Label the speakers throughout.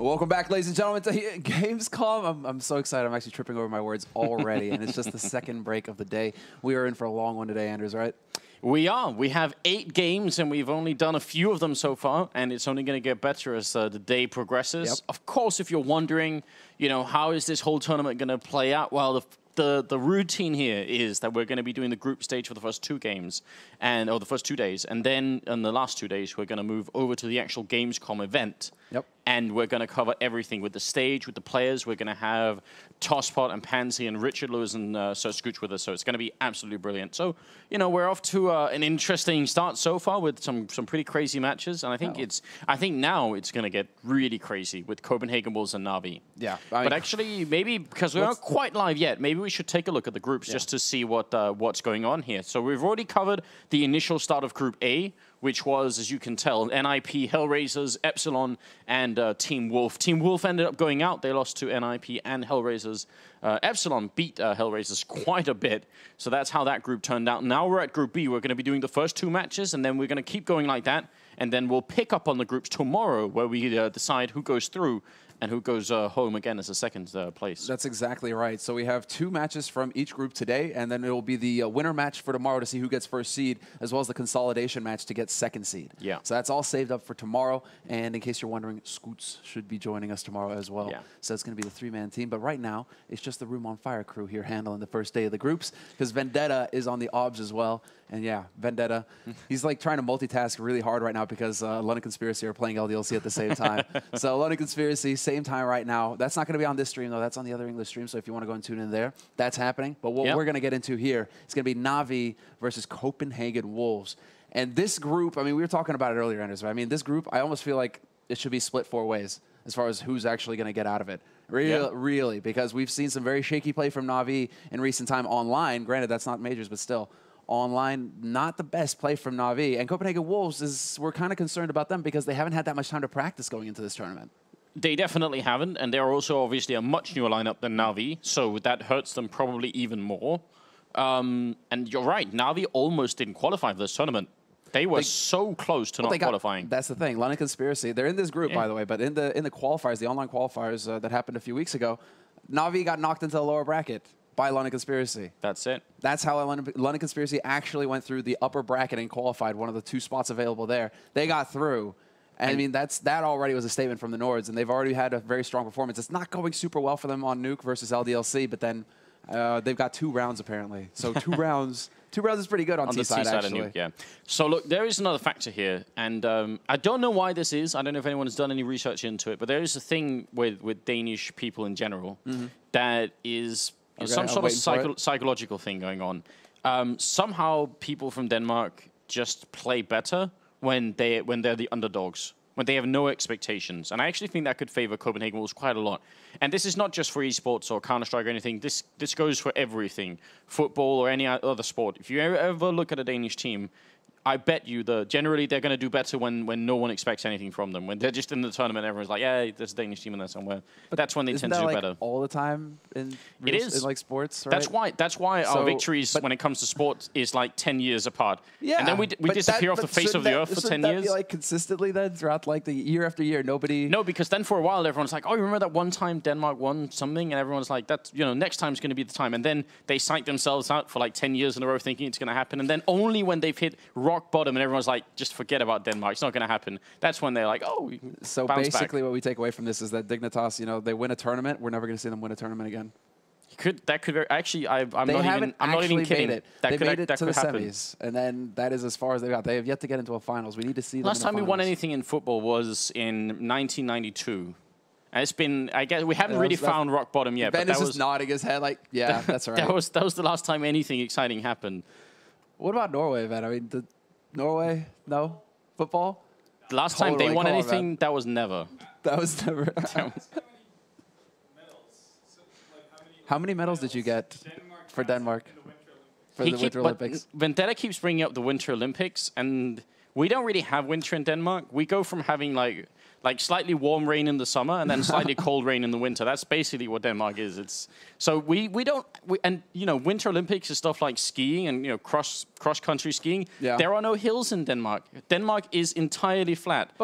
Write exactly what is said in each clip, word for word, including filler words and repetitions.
Speaker 1: Welcome back, ladies and gentlemen, to Gamescom. I'm, I'm so excited. I'm actually tripping over my words already, and it's just the second break of the day. We are in for a long one today, Anders, right?
Speaker 2: We are. We have eight games, and we've only done a few of them so far, and it's only going to get better as uh, the day progresses. Yep. Of course, if you're wondering, you know, how is this whole tournament going to play out? Well, the The, the routine here is that we're going to be doing the group stage for the first two games, and or the first two days, and then in the last two days, we're going to move over to the actual Gamescom event.
Speaker 1: Yep.
Speaker 2: And we're going to cover everything with the stage, with the players. We're going to have Tosspot and Pansy and Richard Lewis and uh, Sir Scooch with us, so it's going to be absolutely brilliant. So, you know, we're off to uh, an interesting start so far with some some pretty crazy matches, and I think oh. it's I think now it's going to get really crazy with Copenhagen Wolves and Na'Vi.
Speaker 1: Yeah. I
Speaker 2: mean, but actually, maybe because we're not quite live yet, maybe we should take a look at the groups yeah. just to see what uh, what's going on here. So we've already covered the initial start of Group A, which was, as you can tell, N I P, Hellraisers, Epsilon, and uh, Team Wolf. Team Wolf ended up going out. They lost to N I P and Hellraisers. Uh, Epsilon beat uh, Hellraisers quite a bit, so that's how that group turned out. Now we're at Group B. We're going to be doing the first two matches, and then we're going to keep going like that, and then we'll pick up on the groups tomorrow, where we uh, decide who goes through and who goes uh, home again as a second uh, place.
Speaker 1: That's exactly right. So we have two matches from each group today, and then it will be the uh, winner match for tomorrow to see who gets first seed, as well as the consolidation match to get second seed.
Speaker 2: Yeah.
Speaker 1: So that's all saved up for tomorrow. And in case you're wondering, Scoots should be joining us tomorrow as well.
Speaker 2: Yeah.
Speaker 1: So it's going to be the three-man team. But right now, it's just the Room on Fire crew here handling the first day of the groups, because Vendetta is on the O B S as well. And yeah, Vendetta, he's like trying to multitask really hard right now because uh, London Conspiracy are playing L D L C at the same time. So London Conspiracy, same time right now. That's not going to be on this stream, though. That's on the other English stream. So if you want to go and tune in there, that's happening. But what yep. we're going to get into here is going to be Na'Vi versus Copenhagen Wolves. And this group, I mean, we were talking about it earlier, Anders. I mean, this group, I almost feel like it should be split four ways as far as who's actually going to get out of it. Really, yeah. really, because we've seen some very shaky play from Na'Vi in recent time online. Granted, that's not majors, but still. Online, not the best play from Na'Vi. And Copenhagen Wolves, is we're kind of concerned about them because they haven't had that much time to practice going into this tournament.
Speaker 2: They definitely haven't, and they're also obviously a much newer lineup than Na'Vi, so that hurts them probably even more. Um, and you're right, Na'Vi almost didn't qualify for this tournament. They were they, so close to well, not got, qualifying.
Speaker 1: That's the thing. London Conspiracy, they're in this group, yeah. by the way, but in the in the qualifiers, the online qualifiers uh, that happened a few weeks ago, Na'Vi got knocked into the lower bracket by London Conspiracy.
Speaker 2: That's it.
Speaker 1: That's how London, London Conspiracy actually went through the upper bracket and qualified, one of the two spots available there. They got through. And, and I mean, that's that already was a statement from the Nords, and they've already had a very strong performance. It's not going super well for them on Nuke versus L D L C, but then uh, they've got two rounds, apparently. So two rounds two rounds is pretty good on, on T-side,
Speaker 2: the
Speaker 1: actually.
Speaker 2: Of Nuke, yeah. So, look, there is another factor here, and um, I don't know why this is. I don't know if anyone has done any research into it, but there is a thing with, with Danish people in general mm-hmm. that is... Okay, some sort of psycho psychological thing going on. Um, somehow, people from Denmark just play better when they when they're the underdogs, when they have no expectations. And I actually think that could favor Copenhagen Wolves quite a lot. And this is not just for esports or Counter-Strike or anything. This this goes for everything, football or any other sport. If you ever, ever look at a Danish team, I bet you the generally they're going to do better when, when no one expects anything from them. When they're just in the tournament, everyone's like, yeah, there's a Danish team in there somewhere. But that's when they tend to do
Speaker 1: like
Speaker 2: better.
Speaker 1: All the time in
Speaker 2: it is
Speaker 1: in like sports. Right?
Speaker 2: That's why that's why so, our victories when it comes to sports is like ten years apart.
Speaker 1: Yeah,
Speaker 2: and then we we disappear
Speaker 1: that,
Speaker 2: off the face of
Speaker 1: that,
Speaker 2: the earth for ten
Speaker 1: that
Speaker 2: years.
Speaker 1: Be like consistently then throughout like the year after year, nobody.
Speaker 2: No, because then for a while everyone's like, oh, you remember that one time Denmark won something, and everyone's like, that you know next time's going to be the time, and then they psych themselves out for like ten years in a row thinking it's going to happen, and then only when they've hit rock bottom and everyone's like, just forget about Denmark, it's not going to happen. That's when they're like, oh,
Speaker 1: so basically back. What we take away from this is that Dignitas, you know, they win a tournament, we're never going to see them win a tournament again.
Speaker 2: Could that could very, actually? I, I'm
Speaker 1: they
Speaker 2: not
Speaker 1: haven't
Speaker 2: even. I'm not even kidding.
Speaker 1: Made it.
Speaker 2: That
Speaker 1: they
Speaker 2: could,
Speaker 1: made it
Speaker 2: that
Speaker 1: to
Speaker 2: could
Speaker 1: the
Speaker 2: happen.
Speaker 1: semis, and then that is as far as they got. They have yet to get into a finals. We need to see them.
Speaker 2: Last
Speaker 1: in the
Speaker 2: time
Speaker 1: finals.
Speaker 2: we won anything in football was in nineteen ninety-two. And it's been, I guess, we haven't
Speaker 1: yeah,
Speaker 2: really
Speaker 1: was,
Speaker 2: found rock bottom yet.
Speaker 1: Ben
Speaker 2: but that
Speaker 1: is
Speaker 2: was
Speaker 1: just nodding his head like, yeah, that's right.
Speaker 2: That was that was the last time anything exciting happened.
Speaker 1: What about Norway, Ben? I mean, the Norway, no football.
Speaker 2: The last
Speaker 1: totally.
Speaker 2: time they won
Speaker 1: Come
Speaker 2: anything,
Speaker 1: on,
Speaker 2: that was never.
Speaker 1: That was never.
Speaker 2: that was
Speaker 1: how many medals did you get
Speaker 3: Denmark
Speaker 1: for Denmark? For
Speaker 2: he
Speaker 1: the
Speaker 2: keep,
Speaker 1: Winter Olympics?
Speaker 2: Vendetta keeps bringing up the Winter Olympics, and we don't really have winter in Denmark. We go from having like like slightly warm rain in the summer and then slightly cold rain in the winter. That's basically what Denmark is. It's so we we don't we, and you know Winter Olympics is stuff like skiing and you know cross cross country skiing.
Speaker 1: Yeah.
Speaker 2: There are no hills in Denmark. Denmark is entirely flat.
Speaker 1: But like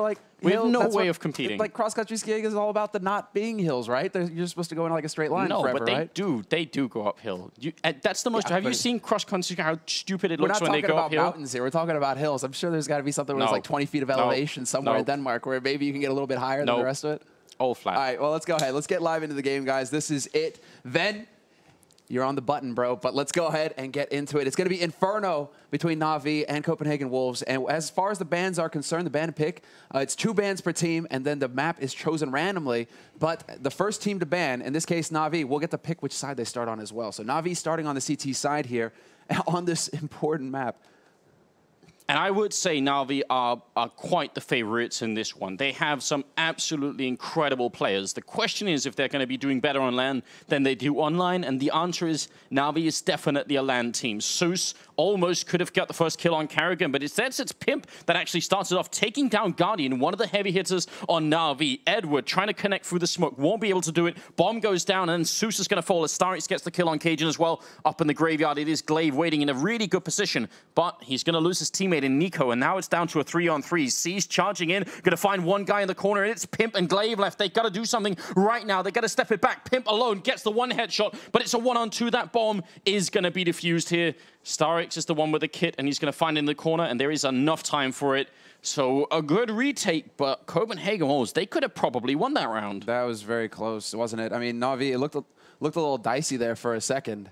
Speaker 2: We
Speaker 1: hill,
Speaker 2: have no
Speaker 1: that's
Speaker 2: way
Speaker 1: what,
Speaker 2: of competing.
Speaker 1: Like cross-country skiing is all about the not being hills, right? They're, you're supposed to go in like a straight line
Speaker 2: no,
Speaker 1: forever,
Speaker 2: but they
Speaker 1: right?
Speaker 2: do. They do go uphill. You, uh, that's the most.
Speaker 1: Yeah,
Speaker 2: have you
Speaker 1: but-
Speaker 2: seen cross-country, how stupid it
Speaker 1: We're
Speaker 2: looks
Speaker 1: not
Speaker 2: when they
Speaker 1: talking
Speaker 2: go
Speaker 1: about
Speaker 2: uphill?
Speaker 1: mountains here. We're talking about hills. I'm sure there's got to be something where
Speaker 2: No.
Speaker 1: there's like twenty feet of
Speaker 2: No.
Speaker 1: elevation somewhere
Speaker 2: No.
Speaker 1: in Denmark where maybe you can get a little bit higher
Speaker 2: No.
Speaker 1: than the rest of it.
Speaker 2: All flat.
Speaker 1: All right, well, let's go ahead. Let's get live into the game, guys. This is it. Then you're on the button, bro, but let's go ahead and get into it. It's going to be Inferno between Na'Vi and Copenhagen Wolves. And as far as the bans are concerned, the ban pick, uh, it's two bans per team, and then the map is chosen randomly. But the first team to ban, in this case Na'Vi, will get to pick which side they start on as well. So Na'Vi starting on the C T side here on this important map.
Speaker 2: And I would say Na'Vi are, are quite the favorites in this one. They have some absolutely incredible players. The question is if they're going to be doing better on land than they do online, and the answer is Na'Vi is definitely a land team. Zeus almost could have got the first kill on Carrigan, but instead it's Pimp that actually started off taking down Guardian, one of the heavy hitters on Na'Vi. Edward trying to connect through the smoke, won't be able to do it. Bomb goes down, and then Zeus is going to fall as Starix gets the kill on Cajun as well. Up in the graveyard, it is Glaive waiting in a really good position, but he's going to lose his teammate in Nico, and now it's down to a three on three. C's charging in, going to find one guy in the corner, and it's Pimp and Glaive left. They got to do something right now. They got to step it back. Pimp alone gets the one headshot, but it's a one on two. That bomb is going to be defused here. Starix is the one with the kit, and he's going to find it in the corner, and there is enough time for it. So a good retake, but Copenhagen Wolves, they could have probably won that round.
Speaker 1: That was very close, wasn't it? I mean, Na'Vi, it looked, looked a little dicey there for a second.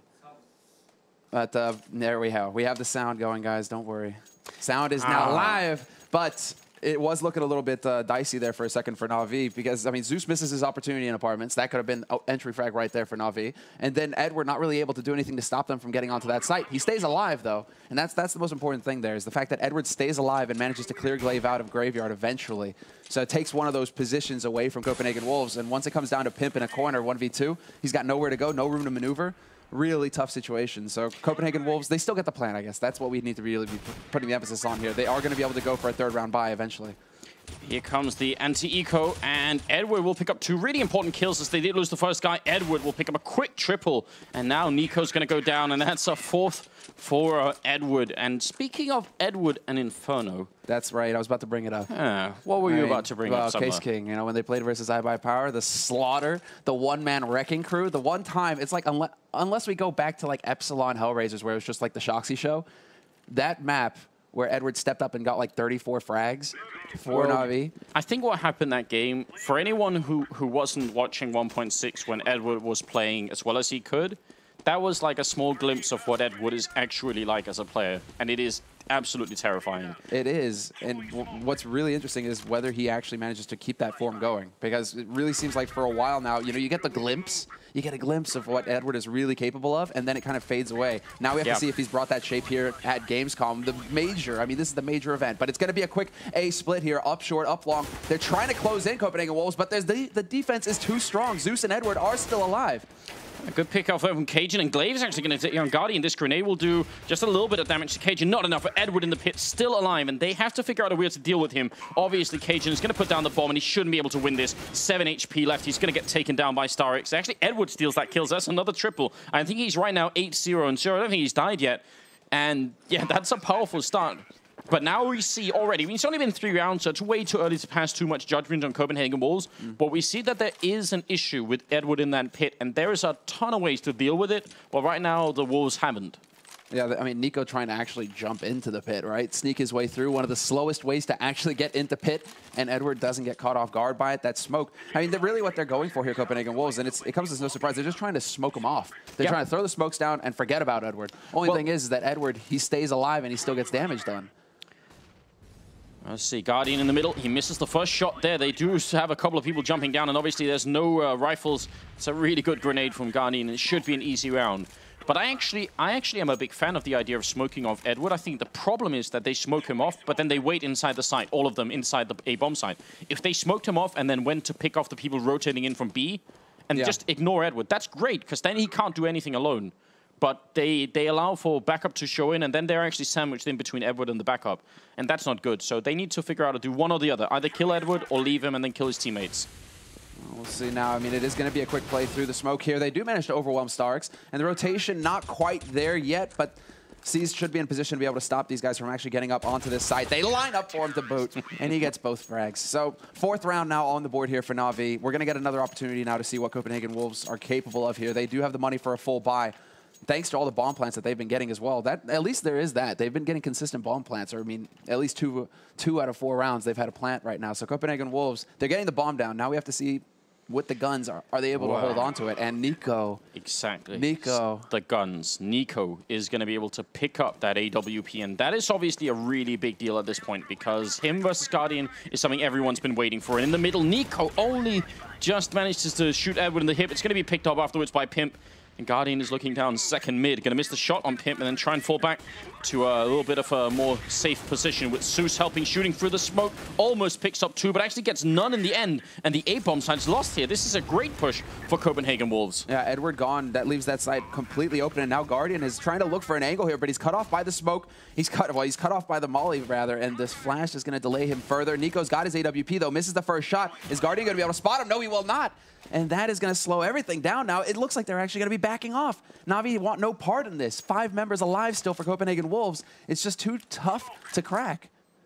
Speaker 1: But uh, there we have. We have the sound going, guys. Don't worry. Sound is now
Speaker 2: Ah.
Speaker 1: live, but it was looking a little bit uh, dicey there for a second for Na'Vi because, I mean, Zeus misses his opportunity in apartments. That could have been an entry frag right there for Na'Vi. And then Edward not really able to do anything to stop them from getting onto that site. He stays alive, though, and that's that's the most important thing there is the fact that Edward stays alive and manages to clear Glaive out of Graveyard eventually. So it takes one of those positions away from Copenhagen Wolves, and once it comes down to Pimp in a corner, one v two, he's got nowhere to go, no room to maneuver. Really tough situation. So Copenhagen Wolves, they still get the plan, I guess. That's what we need to really be putting the emphasis on here. They are going to be able to go for a third round bye eventually.
Speaker 2: Here comes the anti-eco, and Edward will pick up two really important kills as they did lose the first guy. Edward will pick up a quick triple, and now Nico's going to go down, and that's a fourth for uh, Edward. And speaking of Edward and Inferno...
Speaker 1: That's right. I was about to bring it up.
Speaker 2: Uh, what were you
Speaker 1: I mean,
Speaker 2: about to bring
Speaker 1: well,
Speaker 2: up, Summer?
Speaker 1: Case King, you know, when they played versus iBuyPower, the slaughter, the one-man wrecking crew, the one time, it's like, unless, unless we go back to like Epsilon Hellraisers where it was just like the Shoxy show, that map where Edward stepped up and got like thirty-four frags for
Speaker 2: Well,
Speaker 1: Na'Vi.
Speaker 2: I think what happened that game, for anyone who, who wasn't watching one point six when Edward was playing as well as he could, that was like a small glimpse of what Edward is actually like as a player. And it is absolutely terrifying.
Speaker 1: It is, and w what's really interesting is whether he actually manages to keep that form going, because it really seems like for a while now, you know, you get the glimpse, you get a glimpse of what Edward is really capable of, and then it kind of fades away. Now we have
Speaker 2: Yeah.
Speaker 1: to see if he's brought that shape here at Gamescom, the major, I mean, this is the major event, but it's going to be a quick A split here, up short, up long. They're trying to close in Copenhagen Wolves, but there's the, the defense is too strong. Zeus and Edward are still alive.
Speaker 2: A good pick off from Cajun, and Glaive is actually going to take on Guardian. This grenade will do just a little bit of damage to Cajun. Not enough for Edward in the pit, still alive, and they have to figure out a way to deal with him. Obviously, Cajun is going to put down the bomb, and he shouldn't be able to win this. seven H P left. He's going to get taken down by Starix. Actually, Edward steals that kill, so that's another triple. I think he's right now eight zero and zero. I don't think he's died yet. And yeah, that's a powerful start. But now we see already, I mean, it's only been three rounds, so it's way too early to pass too much judgment on Copenhagen Wolves. Mm. But we see that there is an issue with Edward in that pit, and there is a ton of ways to deal with it. But right now, the Wolves haven't.
Speaker 1: Yeah, I mean, Nico trying to actually jump into the pit, right? Sneak his way through, one of the slowest ways to actually get into pit, and Edward doesn't get caught off guard by it. That smoke, I mean, they're really what they're going for here, Copenhagen Wolves, and it's, it comes as no surprise. They're just trying to smoke him off. They're
Speaker 2: Yep.
Speaker 1: trying to throw the smokes down and forget about Edward. Only
Speaker 2: Well,
Speaker 1: thing is, is that Edward, he stays alive and he still gets damage done.
Speaker 2: Let's see, Guardian in the middle. He misses the first shot there. They do have a couple of people jumping down, and obviously there's no uh, rifles. It's a really good grenade from Guardian, and it should be an easy round. But I actually, I actually am a big fan of the idea of smoking off Edward. I think the problem is that they smoke him off, but then they wait inside the site, all of them inside the A-bomb site. If they smoked him off and then went to pick off the people rotating in from B and
Speaker 1: Yeah.
Speaker 2: just ignore Edward, that's great, because then he can't do anything alone. But they, they allow for backup to show in, and then they're actually sandwiched in between Edward and the backup. And that's not good. So they need to figure out how to do one or the other. Either kill Edward or leave him and then kill his teammates.
Speaker 1: We'll see now. I mean, it is going to be a quick play through the smoke here. They do manage to overwhelm Starix, and the rotation not quite there yet, but C's should be in position to be able to stop these guys from actually getting up onto this side. They line up for him to boot, and he gets both frags. So fourth round now on the board here for Na'Vi. We're going to get another opportunity now to see what Copenhagen Wolves are capable of here. They do have the money for a full buy, thanks to all the bomb plants that they've been getting as well. That at least there is that. They've been getting consistent bomb plants, or I mean, at least two, two out of four rounds they've had a plant right now. So Copenhagen Wolves, they're getting the bomb down. Now we have to see with the guns, are, are they able wow. to hold on to it? And Nico.
Speaker 2: Exactly.
Speaker 1: Nico.
Speaker 2: The guns. Nico is going to be able to pick up that A W P. And that is obviously a really big deal at this point, because him versus Guardian is something everyone's been waiting for. And in the middle, Nico only just manages to shoot Edward in the hip. It's going to be picked up afterwards by Pimp. And Guardian is looking down second mid. Going to miss the shot on Pimp and then try and fall back to a little bit of a more safe position, with Zeus helping, shooting through the smoke. Almost picks up two, but actually gets none in the end. And the A-bomb side's lost here. This is a great push for Copenhagen Wolves.
Speaker 1: Yeah, Edward gone. That leaves that side completely open. And now Guardian is trying to look for an angle here, but he's cut off by the smoke. He's cut, well, he's cut off by the molly, rather. And this flash is going to delay him further. Nico's got his A W P, though. Misses the first shot. Is Guardian going to be able to spot him? No, he will not. And that is going to slow everything down now. It looks like they're actually going to be backing off. Na'Vi want no part in this. Five members alive still for Copenhagen Wolves. It's just too tough to crack.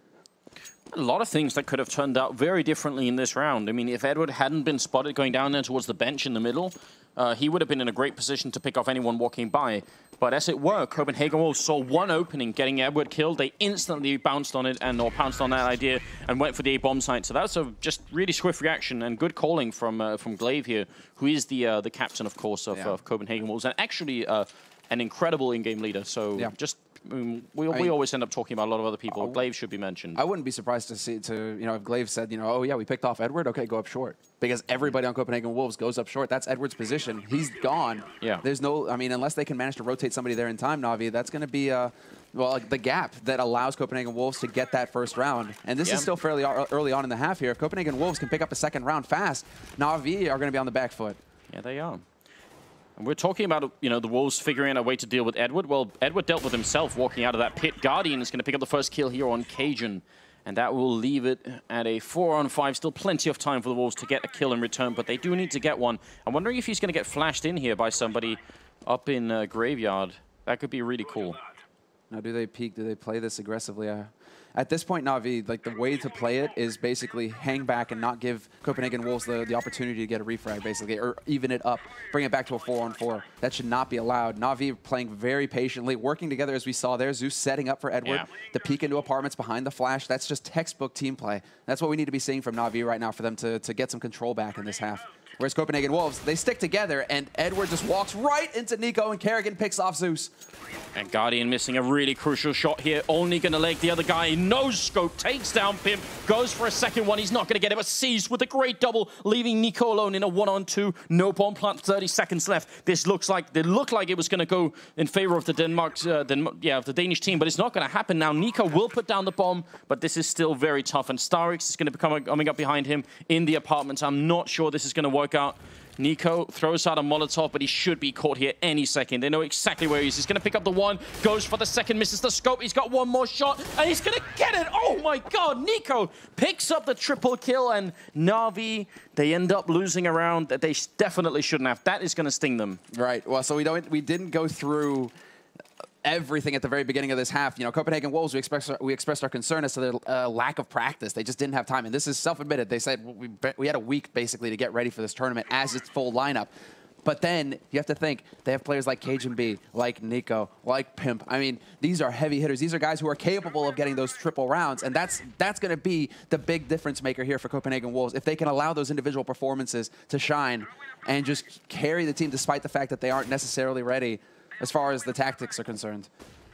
Speaker 2: A lot of things that could have turned out very differently in this round. I mean, if Edward hadn't been spotted going down there towards the bench in the middle, uh, he would have been in a great position to pick off anyone walking by. But as it were, Copenhagen Wolves saw one opening, getting Edward killed. They instantly bounced on it and or pounced on that idea and went for the A-bomb site. So that's a just really swift reaction and good calling from uh, from Glaive here, who is the uh, the captain, of course, of, yeah. of Copenhagen Wolves, and actually uh, an incredible in-game leader. So yeah. just. Um, we, we mean, always end up talking about a lot of other people. Uh, Glaive should be mentioned.
Speaker 1: I wouldn't be surprised to see, to you know, if Glaive said, you know, oh yeah, we picked off Edward, okay, go up short. Because everybody on Copenhagen Wolves goes up short. That's Edward's position. He's gone. Yeah. There's no, I mean, unless they can manage to rotate somebody there in time, Na'Vi, that's going to be, uh, well, like the gap that allows Copenhagen Wolves to get that first round. And this yeah. is still fairly early on in the half here. If Copenhagen Wolves can pick up a second round fast, Na'Vi are going to be on the back foot.
Speaker 2: Yeah, they are. And we're talking about, you know, the Wolves figuring out a way to deal with Edward. Well, Edward dealt with himself walking out of that pit. Guardian is going to pick up the first kill here on Cajun. And that will leave it at a four on five. Still plenty of time for the Wolves to get a kill in return, but they do need to get one. I'm wondering if he's going to get flashed in here by somebody up in uh, Graveyard. That could be really cool.
Speaker 1: Now, do they peek? Do they play this aggressively? Uh, at this point, Na'Vi, like the way to play it is basically hang back and not give Copenhagen Wolves the, the opportunity to get a refrag, basically, or even it up, bring it back to a four on four. That should not be allowed. Na'Vi playing very patiently, working together as we saw there. Zeus setting up for Edward yeah. to peek into apartments behind the flash. That's just textbook team play. That's what we need to be seeing from Na'Vi right now for them to, to get some control back in this half. Whereas Copenhagen Wolves, they stick together, and Edward just walks right into Nico, and Kerrigan picks off Zeus.
Speaker 2: And Guardian missing a really crucial shot here. Only going to leg the other guy. No scope. Takes down Pimp. Goes for a second one. He's not going to get it, but seized with a great double, leaving Nico alone in a one-on-two. No bomb plant. thirty seconds left. This looks like it looked like it was going to go in favor of the Denmark, uh, Den yeah, of the Danish team, but it's not going to happen now. Nico will put down the bomb, but this is still very tough. And Starix is going to become coming up behind him in the apartments. I'm not sure this is going to work out. Nico throws out a Molotov, but he should be caught here any second. They know exactly where he is. He's going to pick up the one, goes for the second, misses the scope. He's got one more shot, and he's going to get it. Oh, my God. Nico picks up the triple kill, and Na'Vi, they end up losing a round that they definitely shouldn't have. That is going to sting them.
Speaker 1: Right. Well, so we don't, we didn't go through everything at the very beginning of this half. You know, Copenhagen Wolves, we expressed our, we expressed our concern as to their uh, lack of practice. They just didn't have time, and this is self-admitted. They said we, we had a week, basically, to get ready for this tournament as its full lineup. But then you have to think, they have players like Cajun B, like Nico, like Pimp. I mean, these are heavy hitters. These are guys who are capable of getting those triple rounds, and that's that's going to be the big difference maker here for Copenhagen Wolves. If they can allow those individual performances to shine and just carry the team despite the fact that they aren't necessarily ready as far as the tactics are concerned.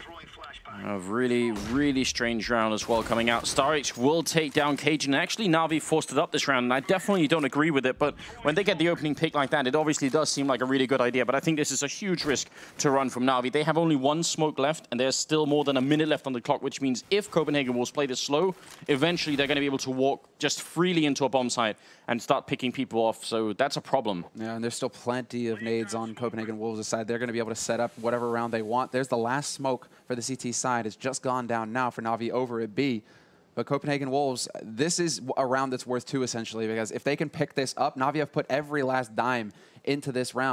Speaker 2: A really, really strange round as well coming out. Starix will take down Cajun. Actually, Na'Vi forced it up this round, and I definitely don't agree with it. But when they get the opening pick like that, it obviously does seem like a really good idea. But I think this is a huge risk to run from Na'Vi. They have only one smoke left, and there's still more than a minute left on the clock, which means if Copenhagen Wolves play this slow, eventually they're going to be able to walk just freely into a bomb site and start picking people off. So that's a problem.
Speaker 1: Yeah, and there's still plenty of nades on Copenhagen Wolves' side. They're going to be able to set up whatever round they want. There's the last smoke for the C T side. It's just gone down now for Na'Vi over at B. But Copenhagen Wolves, this is a round that's worth two, essentially, because if they can pick this up, Na'Vi have put every last dime into this round.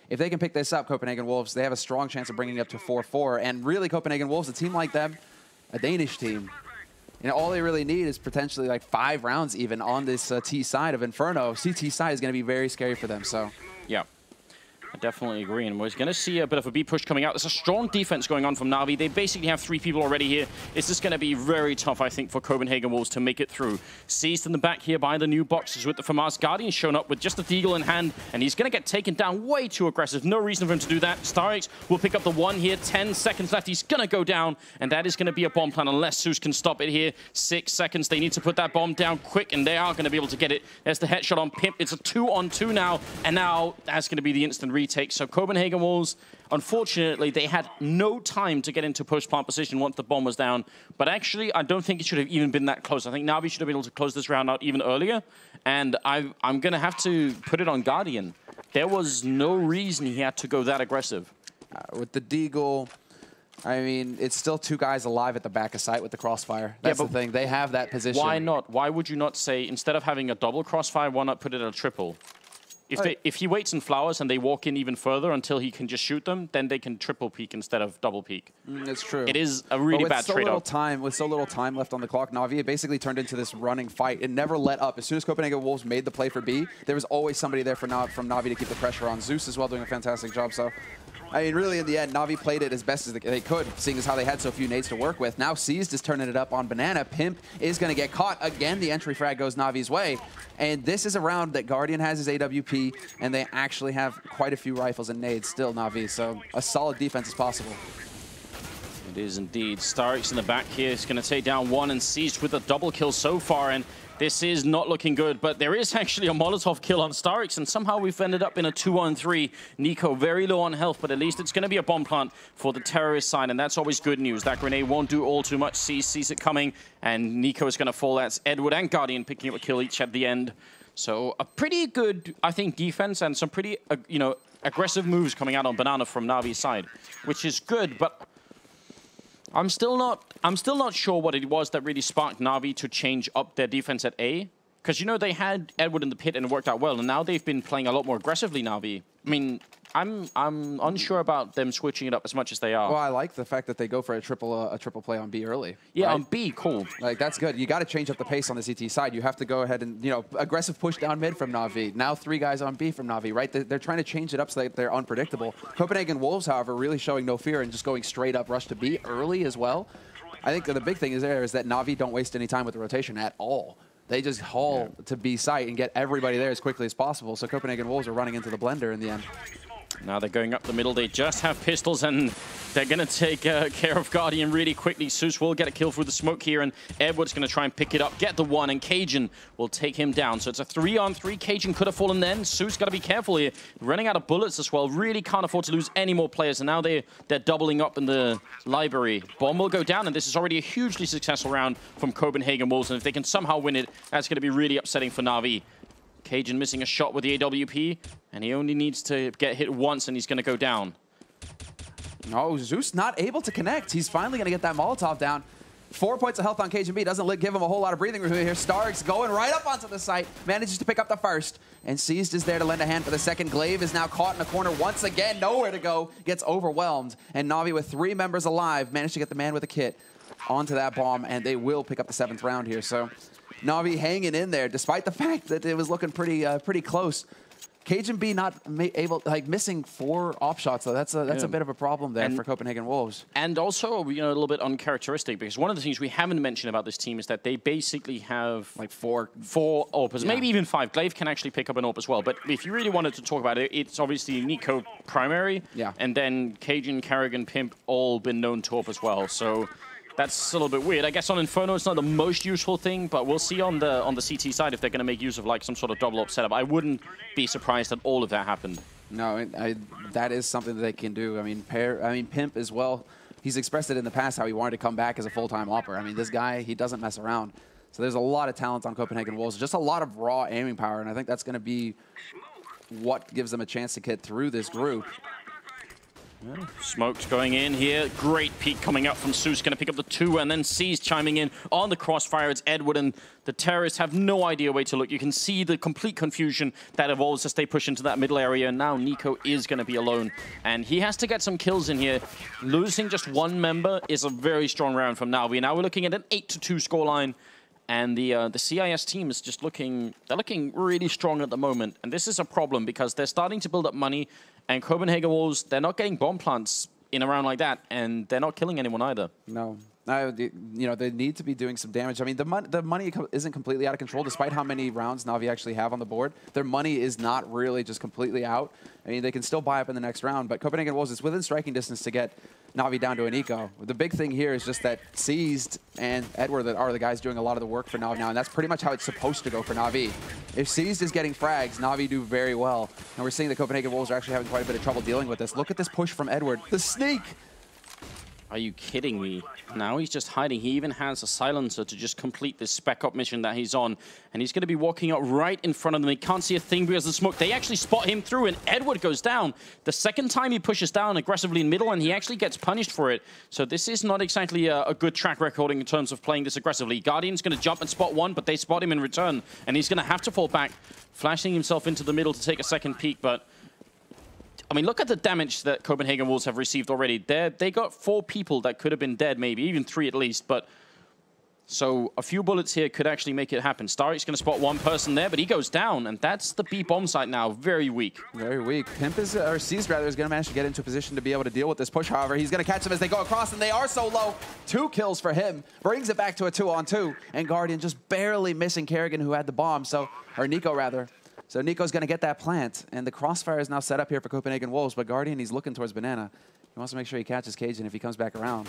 Speaker 1: if they can pick this up, Copenhagen Wolves, they have a strong chance of bringing it up to four four. And really, Copenhagen Wolves, a team like them, a Danish team, you know, all they really need is potentially like five rounds even on this uh, T side of Inferno. C T side is going to be very scary for them. So,
Speaker 2: yeah. I definitely agree, and we're going to see a bit of a B push coming out. There's a strong defense going on from Na'Vi. They basically have three people already here. It's just going to be very tough, I think, for Copenhagen Wolves to make it through. Seized in the back here by the new boxes with the FAMAS. Guardian shown up with just a Deagle in hand, and he's going to get taken down way too aggressive. No reason for him to do that. StarX will pick up the one here. Ten seconds left. He's going to go down, and that is going to be a bomb plan unless Zeus can stop it here. Six seconds. They need to put that bomb down quick, and they are going to be able to get it. There's the headshot on Pimp. It's a two on two now, and now that's going to be the instant retake. So Copenhagen Wolves, unfortunately, they had no time to get into push-plant position once the bomb was down. But actually, I don't think it should have even been that close. I think Na'Vi should have been able to close this round out even earlier. And I, I'm going to have to put it on Guardian. There was no reason he had to go that aggressive.
Speaker 1: Uh, with the Deagle, I mean, it's still two guys alive at the back of sight with the crossfire. That's yeah, the thing. They have that position.
Speaker 2: Why not? Why would you not say, instead of having a double crossfire, why not put it at a triple? If, they, if he waits in flowers and they walk in even further until he can just shoot them, then they can triple peek instead of double peek.
Speaker 1: Mm, it's true.
Speaker 2: It is a really bad
Speaker 1: so
Speaker 2: trade-off.
Speaker 1: Time with so little time left on the clock, Na'Vi, it basically turned into this running fight. It never let up. As soon as Copenhagen Wolves made the play for B, there was always somebody there for Na from Na'Vi to keep the pressure on. Zeus as well doing a fantastic job. So, I mean, really, in the end, Na'Vi played it as best as they could, seeing as how they had so few nades to work with. Now Seized is turning it up on Banana. Pimp is going to get caught. Again, the entry frag goes Na'Vi's way. And this is a round that Guardian has his A W P, and they actually have quite a few rifles and nades still, Na'Vi. So a solid defense is possible.
Speaker 2: It is indeed. StarX in the back here is going to take down one, and Seized with a double kill so far. And this is not looking good, but there is actually a Molotov kill on StarX, and somehow we've ended up in a two on three. Nico very low on health, but at least it's going to be a bomb plant for the terrorist side, and that's always good news. That grenade won't do all too much. Sees, sees it coming, and Nico is going to fall. That's Edward and Guardian picking up a kill each at the end. So a pretty good, I think, defense and some pretty, uh, you know, aggressive moves coming out on Banana from Na'Vi's side, which is good, but I'm still not I'm still not sure what it was that really sparked Na'Vi to change up their defense at A. Because, you know, they had Edward in the pit and it worked out well, and now they've been playing a lot more aggressively, Na'Vi. I mean, I'm I'm unsure about them switching it up as much as they are.
Speaker 1: Well, I like the fact that they go for a triple uh, a triple play on B early.
Speaker 2: Yeah,
Speaker 1: right?
Speaker 2: on B, cool.
Speaker 1: Like, that's good. You got to change up the pace on the C T side. You have to go ahead and, you know, aggressive push down mid from Na'Vi. Now three guys on B from Na'Vi, right? They're, they're trying to change it up so that they're unpredictable. Copenhagen Wolves, however, really showing no fear and just going straight up rush to B early as well. I think the big thing is there is that Na'Vi don't waste any time with the rotation at all. They just haul yeah. to B site and get everybody there as quickly as possible. So Copenhagen Wolves are running into the blender in the end.
Speaker 2: Now they're going up the middle. They just have pistols, and they're going to take uh, care of Guardian really quickly. Zeus will get a kill through the smoke here, and Edward's going to try and pick it up, get the one, and Cajun will take him down. So it's a three on three. Cajun could have fallen then. Zeus got to be careful here. Running out of bullets as well. Really can't afford to lose any more players, and now they, they're doubling up in the library. Bomb will go down, and this is already a hugely successful round from Copenhagen Wolves, and if they can somehow win it, that's going to be really upsetting for Na'Vi. Cajun missing a shot with the A W P, and he only needs to get hit once, and he's going to go down.
Speaker 1: No, Zeus not able to connect. He's finally going to get that Molotov down. Four points of health on Cajun B. Doesn't give him a whole lot of breathing room here. StarX going right up onto the site. Manages to pick up the first. And Seized is there to lend a hand for the second. Glaive is now caught in the corner once again. Nowhere to go. Gets overwhelmed. And Na'Vi with three members alive managed to get the man with a kit onto that bomb. And they will pick up the seventh round here. So Na'Vi hanging in there, despite the fact that it was looking pretty, uh, pretty close. Cajun B not able, like missing four op shots, though. That's a that's yeah. a bit of a problem there and, for Copenhagen Wolves.
Speaker 2: And also, you know, a little bit uncharacteristic, because one of the things we haven't mentioned about this team is that they basically have
Speaker 1: like four
Speaker 2: four AWPs,
Speaker 1: yeah.
Speaker 2: maybe even five. Glaive can actually pick up an AWP as well. But if you really wanted to talk about it, it's obviously Nico primary,
Speaker 1: yeah,
Speaker 2: and then Cajun, Carrigan, Pimp all been known to AWP as well. So that's a little bit weird. I guess on Inferno it's not the most useful thing, but we'll see on the on the C T side if they're going to make use of like some sort of double up setup. I wouldn't be surprised that all of that happened.
Speaker 1: No, I, that is something that they can do. I mean, pair, I mean, Pimp as well. He's expressed it in the past how he wanted to come back as a full-time opper. I mean, this guy, he doesn't mess around. So there's a lot of talent on Copenhagen Wolves, just a lot of raw aiming power, and I think that's going to be what gives them a chance to get through this group.
Speaker 2: Yeah. Smoked going in here. Great peek coming up from Zeus. Going to pick up the two, and then C's chiming in on the crossfire. It's Edward, and the terrorists have no idea where to look. You can see the complete confusion that evolves as they push into that middle area. And now Nico is going to be alone, and he has to get some kills in here. Losing just one member is a very strong round from Na'Vi. Now we're looking at an eight to two scoreline. And the uh, the C I S team is just looking, they're looking really strong at the moment. And this is a problem because they're starting to build up money. And Copenhagen Wolves, they're not getting bomb plants in a round like that. And they're not killing anyone either.
Speaker 1: No. Uh, you know, they need to be doing some damage. I mean, the, mon the money isn't completely out of control, despite how many rounds Na'Vi actually have on the board. Their money is not really just completely out. I mean, they can still buy up in the next round, but Copenhagen Wolves is within striking distance to get Na'Vi down to an eco. The big thing here is just that Seized and Edward that are the guys doing a lot of the work for Na'Vi now, and that's pretty much how it's supposed to go for Na'Vi. If Seized is getting frags, Na'Vi do very well. And we're seeing the Copenhagen Wolves are actually having quite a bit of trouble dealing with this. Look at this push from Edward. The sneak!
Speaker 2: Are you kidding me? Now he's just hiding. He even has a silencer to just complete this spec up mission that he's on. And he's going to be walking up right in front of them. He can't see a thing because of the smoke. They actually spot him through, and Edward goes down. The second time he pushes down aggressively in middle, and he actually gets punished for it. So this is not exactly a, a good track record in terms of playing this aggressively. Guardian's going to jump and spot one, but they spot him in return. And he's going to have to fall back, flashing himself into the middle to take a second peek, but I mean, look at the damage that Copenhagen Wolves have received already. They're, they got four people that could have been dead, maybe, even three at least. But so a few bullets here could actually make it happen. Starrick's going to spot one person there, but he goes down, and that's the B bomb site now. Very weak.
Speaker 1: Very weak. Pimp is, or Seized rather, is going to manage to get into a position to be able to deal with this push. However, he's going to catch them as they go across, and they are so low. Two kills for him. Brings it back to a two on two, and Guardian just barely missing Kerrigan, who had the bomb. So, or Nico rather. So Nico's going to get that plant, and the crossfire is now set up here for Copenhagen Wolves, but Guardian, he's looking towards Banana. He wants to make sure he catches Cajun if he comes back around.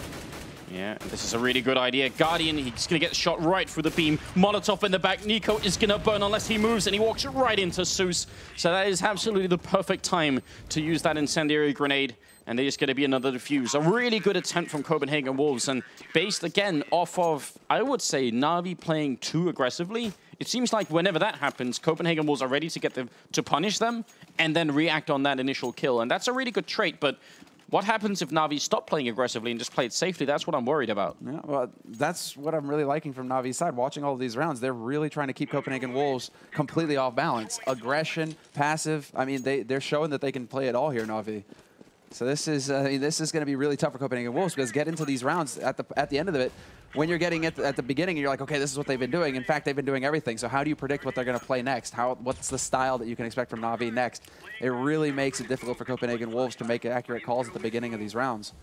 Speaker 2: Yeah, this is a really good idea. Guardian, he's going to get shot right through the beam. Molotov in the back. Nico is going to burn unless he moves, and he walks right into Zeus. So that is absolutely the perfect time to use that incendiary grenade. And there's going to be another defuse. A really good attempt from Copenhagen Wolves. And based, again, off of, I would say, Na'Vi playing too aggressively. It seems like whenever that happens, Copenhagen Wolves are ready to get them to punish them and then react on that initial kill. And that's a really good trait. But what happens if Na'Vi stop playing aggressively and just play it safely? That's what I'm worried about.
Speaker 1: Yeah, well, that's what I'm really liking from Na'Vi's side. Watching all of these rounds, they're really trying to keep Copenhagen Wolves completely off balance. Aggression, passive. I mean, they, they're showing that they can play it all here, Na'Vi. So this is uh, this is going to be really tough for Copenhagen Wolves, because get into these rounds at the at the end of it, when you're getting it at the beginning, you're like, okay, this is what they've been doing. In fact, they've been doing everything. So how do you predict what they're going to play next? How what's the style that you can expect from Na'Vi next? It really makes it difficult for Copenhagen Wolves to make accurate calls at the beginning of these rounds.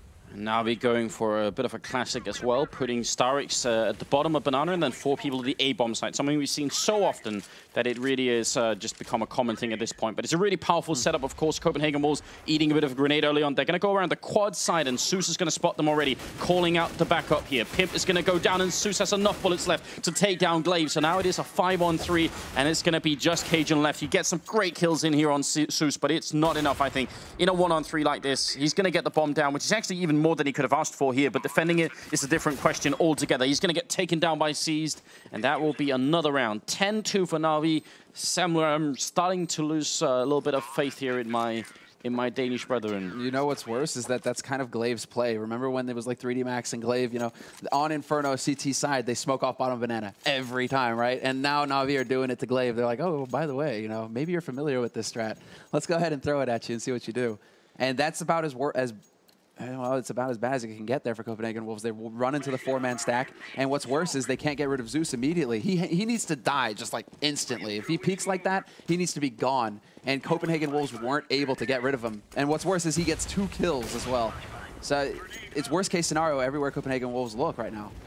Speaker 2: Na'Vi going for a bit of a classic as well, putting Starrix uh, at the bottom of Banana and then four people at the A-bomb site. Something we've seen so often that it really is uh, just become a common thing at this point. But it's a really powerful mm. setup, of course. Copenhagen Wolves eating a bit of a grenade early on. They're going to go around the quad side, and Zeus is going to spot them already, calling out the backup here. Pimp is going to go down, and Zeus has enough bullets left to take down Glaive. So now it is a five on three, and it's going to be just Cajun left. He gets some great kills in here on Zeus, but it's not enough, I think. In a one on three like this, he's going to get the bomb down, which is actually even more than he could have asked for here, but defending it is a different question altogether. He's going to get taken down by Seized, and that will be another round. ten two for Na'Vi. Somewhere I'm starting to lose uh, a little bit of faith here in my in my Danish brethren.
Speaker 1: You know what's worse is that that's kind of Glaive's play. Remember when there was like three D Max and Glaive, you know, on Inferno C T side, they smoke off bottom Banana every time, right? And now Na'Vi are doing it to Glaive. They're like, oh, by the way, you know, maybe you're familiar with this strat. Let's go ahead and throw it at you and see what you do. And that's about as wor as well, it's about as bad as it can get there for Copenhagen Wolves. They will run into the four-man stack, and what's worse is they can't get rid of Zeus immediately. He he needs to die just like instantly. If he peaks like that, he needs to be gone. And Copenhagen Wolves weren't able to get rid of him. And what's worse is he gets two kills as well. So it's worst-case scenario everywhere Copenhagen Wolves look right now.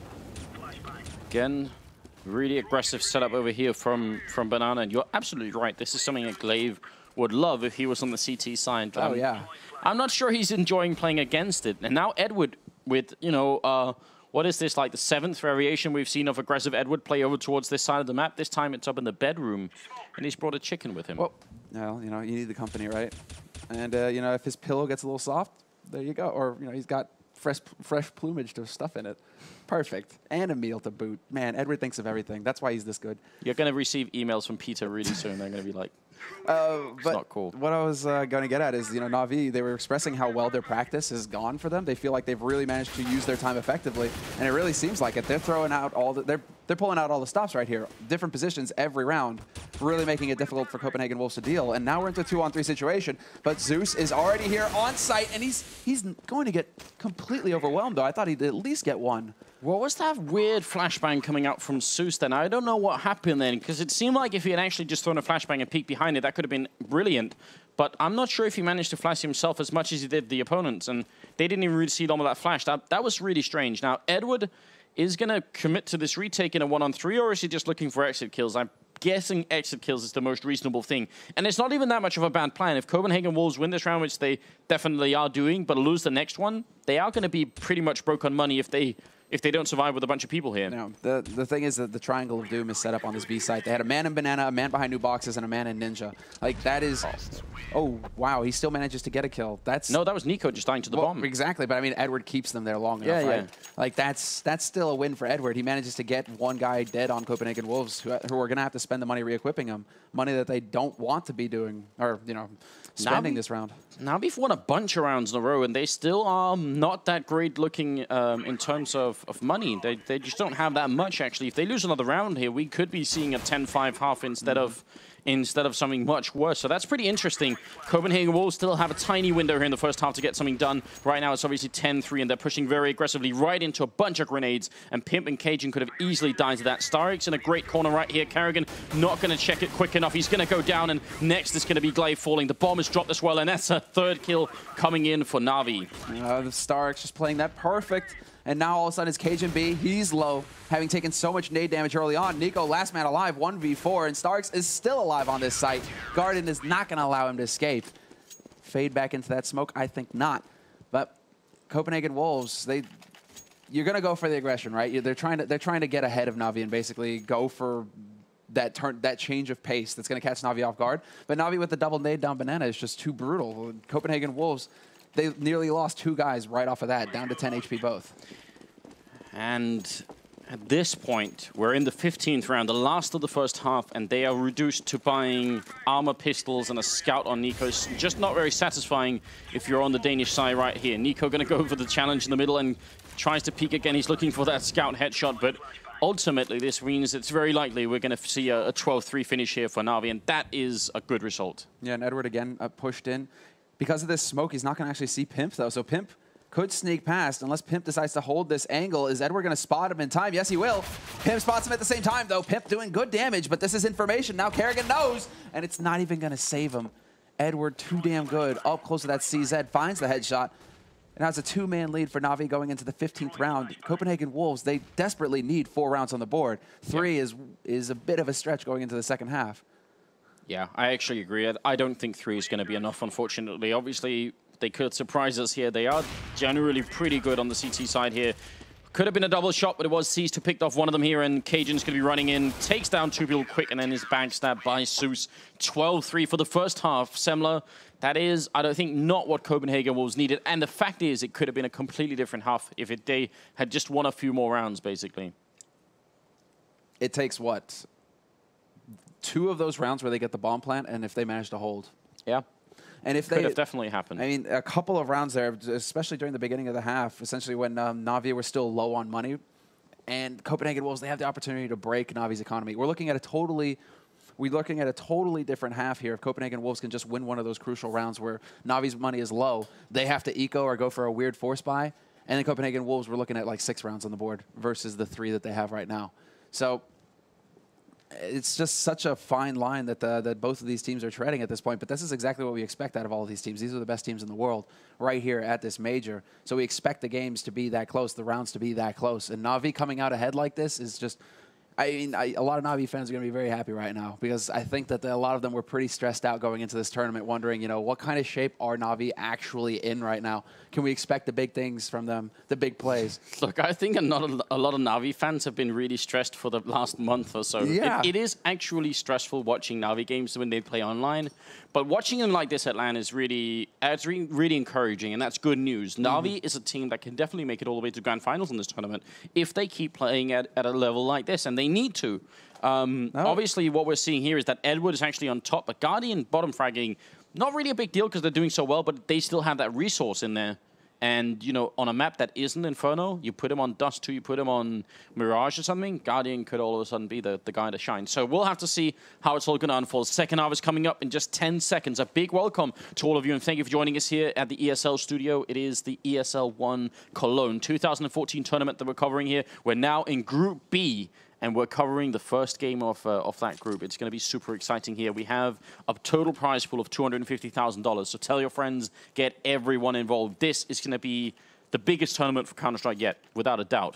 Speaker 2: Again, really aggressive setup over here from from Banana, and you're absolutely right. This is something that Glaive would love if he was on the C T side.
Speaker 1: Oh,
Speaker 2: um,
Speaker 1: yeah.
Speaker 2: I'm not sure he's enjoying playing against it. And now Edward with, you know, uh, what is this, like the seventh variation we've seen of aggressive Edward play over towards this side of the map. This time it's up in the bedroom, and he's brought a chicken with him.
Speaker 1: Well, well you know, you need the company, right? And, uh, you know, if his pillow gets a little soft, there you go. Or, you know, he's got fresh, fresh plumage to stuff in it. Perfect. And a meal to boot. Man, Edward thinks of everything. That's why he's this good.
Speaker 2: You're going to receive emails from Peter really soon. They're going to be like,
Speaker 1: Uh, but
Speaker 2: not cool.
Speaker 1: What I was uh, going to get at is, you know, Na'Vi, they were expressing how well their practice has gone for them. They feel like they've really managed to use their time effectively, and it really seems like it. They're throwing out all the, they're they're pulling out all the stops right here, different positions every round, really making it difficult for Copenhagen Wolves to deal. And now we're into a two-on-three situation, but Zeus is already here on site, and he's he's going to get completely overwhelmed. Though I thought he'd at least get one.
Speaker 2: What was that weird flashbang coming out from Zeus then? I don't know what happened then, because it seemed like if he had actually just thrown a flashbang and peeked behind it, that could have been brilliant. But I'm not sure if he managed to flash himself as much as he did the opponents, and they didn't even really see all of that flash. That, that was really strange. Now, Edward is going to commit to this retake in a one-on-three, or is he just looking for exit kills? I'm guessing exit kills is the most reasonable thing. And it's not even that much of a bad plan. If Copenhagen Wolves win this round, which they definitely are doing, but lose the next one, they are going to be pretty much broke on money if they... if they don't survive with a bunch of people here.
Speaker 1: No, the, the thing is that the Triangle of Doom is set up on this B site. They had a man in Banana, a man behind New Boxes, and a man in Ninja. Like, that is... Oh, wow, he still manages to get a kill. That's...
Speaker 2: No, that was Nico just dying to the
Speaker 1: well,
Speaker 2: bomb.
Speaker 1: Exactly, but I mean, Edward keeps them there long
Speaker 2: yeah,
Speaker 1: enough, right?
Speaker 2: Yeah.
Speaker 1: Like, that's that's still a win for Edward. He manages to get one guy dead on Copenhagen Wolves, who, who are going to have to spend the money re-equipping him. Money that they don't want to be doing, or, you know, spending
Speaker 2: Na'Vi,
Speaker 1: this round.
Speaker 2: Na'Vi've won a bunch of rounds in a row, and they still are not that great looking um, in terms of, of money. They, they just don't have that much, actually. If they lose another round here, we could be seeing a ten five half instead mm. of instead of something much worse. So that's pretty interesting. Copenhagen Wolves still have a tiny window here in the first half to get something done. Right now, it's obviously ten three, and they're pushing very aggressively right into a bunch of grenades, and Pimp and Cajun could have easily died to that. Starrick's in a great corner right here. Carrigan not going to check it quick enough. He's going to go down, and next is going to be Glaive falling. The bomb is dropped as well, and that's a third kill coming in for Na'Vi.
Speaker 1: Uh, the Starrick's just playing that perfect. And now all of a sudden it's Cajun B. He's low, having taken so much nade damage early on. Nico, last man alive, one v four, and Starks is still alive on this site. Garden is not going to allow him to escape. Fade back into that smoke? I think not. But Copenhagen Wolves, they, you're going to go for the aggression, right? They're trying to, they're trying to get ahead of Na'Vi and basically go for that turn, that change of pace that's going to catch Na'Vi off guard. But Na'Vi with the double nade down Banana is just too brutal. Copenhagen Wolves, they nearly lost two guys right off of that, down to ten H P both.
Speaker 2: And at this point, we're in the fifteenth round, the last of the first half, and they are reduced to buying armor pistols and a scout on Nico's. Just not very satisfying if you're on the Danish side right here. Nico going to go for the challenge in the middle and tries to peek again. He's looking for that scout headshot, but ultimately this means it's very likely we're going to see a twelve three finish here for Na'Vi, and that is a good result.
Speaker 1: Yeah, and Edward again uh, pushed in. Because of this smoke, he's not going to actually see Pimp, though. So Pimp could sneak past unless Pimp decides to hold this angle. Is Edward going to spot him in time? Yes, he will. Pimp spots him at the same time, though. Pimp doing good damage, but this is information. Now Kerrigan knows, and it's not even going to save him. Edward, too damn good. Up close to that C Z, finds the headshot. And now it's a two-man lead for Na'Vi going into the fifteenth round. Copenhagen Wolves, they desperately need four rounds on the board. Three yeah. is, is a bit of a stretch going into the second half.
Speaker 2: Yeah, I actually agree. I don't think three is going to be enough, unfortunately. Obviously, they could surprise us here. They are generally pretty good on the C T side here. Could have been a double shot, but it was Cease who picked off one of them here, and Cajun's going to be running in, takes down two people quick, and then is backstabbed by Zeus. twelve three for the first half. Semler, that is, I don't think, not what Copenhagen Wolves needed. And the fact is, it could have been a completely different half if it, they had just won a few more rounds, basically.
Speaker 1: It takes what? Two of those rounds where they get the bomb plant, and if they manage to hold.
Speaker 2: Yeah.
Speaker 1: And if
Speaker 2: Could
Speaker 1: they
Speaker 2: have definitely happened.
Speaker 1: I mean, a couple of rounds there, especially during the beginning of the half, essentially when um, Na'Vi were still low on money, and Copenhagen Wolves, they have the opportunity to break Navi's economy. We're looking at a totally, we're looking at a totally different half here. If Copenhagen Wolves can just win one of those crucial rounds where Navi's money is low, they have to eco or go for a weird force buy, and then Copenhagen Wolves, we're looking at like six rounds on the board versus the three that they have right now. So it's just such a fine line that the, that both of these teams are treading at this point. But this is exactly what we expect out of all of these teams. These are the best teams in the world right here at this major. So we expect the games to be that close, the rounds to be that close. And Na'Vi coming out ahead like this is just, I mean, I, a lot of Na'Vi fans are going to be very happy right now because I think that the, a lot of them were pretty stressed out going into this tournament, wondering, you know, what kind of shape are Na'Vi actually in right now? Can we expect the big things from them, the big plays?
Speaker 2: Look, I think a lot of, a lot of Na'Vi fans have been really stressed for the last month or so.
Speaker 1: Yeah.
Speaker 2: It, it is actually stressful watching Na'Vi games when they play online. But watching them like this at LAN is really, it's really, really encouraging, and that's good news. Mm-hmm. Na'Vi is a team that can definitely make it all the way to grand finals in this tournament if they keep playing at, at a level like this, and they need to. Um,
Speaker 1: no.
Speaker 2: Obviously, what we're seeing here is that Edward is actually on top, but Guardian bottom fragging, not really a big deal because they're doing so well, but they still have that resource in there. And, you know, on a map that isn't Inferno, you put him on Dust two, you put him on Mirage or something, Guardian could all of a sudden be the, the guy to shine. So we'll have to see how it's all going to unfold. Second half is coming up in just ten seconds. A big welcome to all of you, and thank you for joining us here at the E S L studio. It is the E S L one Cologne two thousand fourteen tournament that we're covering here. We're now in Group B, and we're covering the first game of, uh, of that group. It's going to be super exciting here. We have a total prize pool of two hundred fifty thousand dollars. So tell your friends, get everyone involved. This is going to be the biggest tournament for Counter-Strike yet, without a doubt.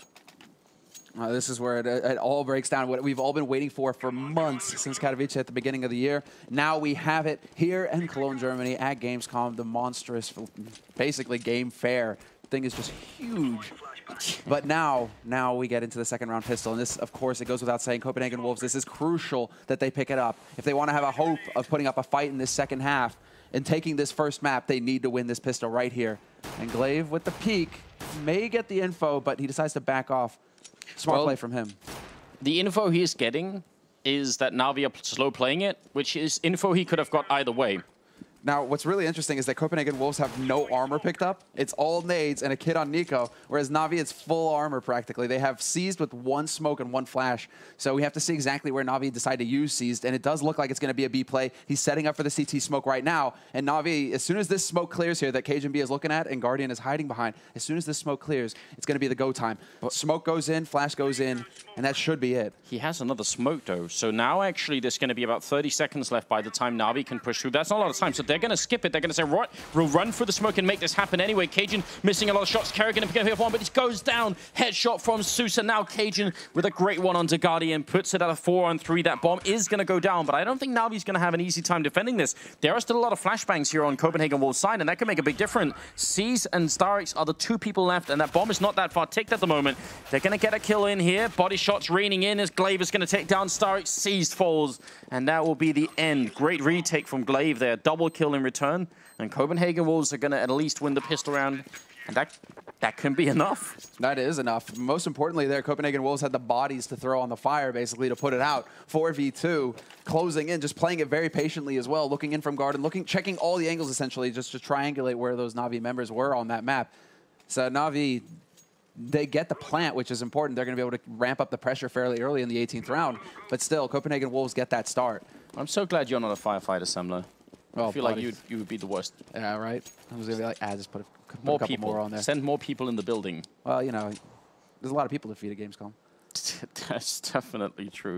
Speaker 1: Uh, this is where it, it all breaks down. What we've all been waiting for for months since Katowice at the beginning of the year. Now we have it here in Cologne, Germany at Gamescom, the monstrous, basically game fair. Thing is just huge. But now, now we get into the second round pistol. And this, of course, it goes without saying, Copenhagen Wolves, this is crucial that they pick it up. If they want to have a hope of putting up a fight in this second half and taking this first map, they need to win this pistol right here. And Glaive with the peek may get the info, but he decides to back off. Smart
Speaker 2: well,
Speaker 1: play from him.
Speaker 2: The info he's getting is that Na'Vi are slow playing it, which is info he could have got either way.
Speaker 1: Now, what's really interesting is that Copenhagen Wolves have no armor picked up. It's all nades and a kit on Nico, whereas Na'Vi is full armor practically. They have Seized with one smoke and one flash. So we have to see exactly where Na'Vi decide to use Seized, and it does look like it's going to be a B play. He's setting up for the C T smoke right now, and Na'Vi, as soon as this smoke clears here that Cajun B is looking at and Guardian is hiding behind, as soon as this smoke clears, it's going to be the go time. Smoke goes in, flash goes in, and that should be it.
Speaker 2: He has another smoke, though. So now, actually, there's going to be about thirty seconds left by the time Na'Vi can push through. That's not a lot of time, so they're going to skip it. They're going to say, right, we'll run for the smoke and make this happen anyway. Cajun missing a lot of shots. Kerrigan picking up one, but it goes down. Headshot from Sousa. Now Cajun with a great one onto Guardian. Puts it at a four on three. That bomb is going to go down, but I don't think Na'Vi's going to have an easy time defending this. There are still a lot of flashbangs here on Copenhagen Wolves' side, and that can make a big difference. Seas and Starix are the two people left, and that bomb is not that far ticked at the moment. They're going to get a kill in here. Body shots raining in as Glaive is going to take down Starix. Seized falls, and that will be the end. Great retake from Glaive there. Double kill in return. And Copenhagen Wolves are going to at least win the pistol round. And that that can be enough.
Speaker 1: That is enough. Most importantly there, Copenhagen Wolves had the bodies to throw on the fire, basically, to put it out. four v two, closing in, just playing it very patiently as well, looking in from Garden, looking, checking all the angles, essentially, just to triangulate where those Na'Vi members were on that map. So Na'Vi, they get the plant, which is important. They're going to be able to ramp up the pressure fairly early in the eighteenth round. But still, Copenhagen Wolves get that start.
Speaker 2: I'm so glad you're not a firefighter, Semler.
Speaker 1: Well,
Speaker 2: I feel
Speaker 1: buddy.
Speaker 2: like you you would be the worst.
Speaker 1: Yeah, right? I was going to be like, ah, just put a, put
Speaker 2: more
Speaker 1: a couple
Speaker 2: people.
Speaker 1: more on there.
Speaker 2: Send more people in the building.
Speaker 1: Well, you know, there's a lot of people to feed at Gamescom.
Speaker 2: That's definitely true.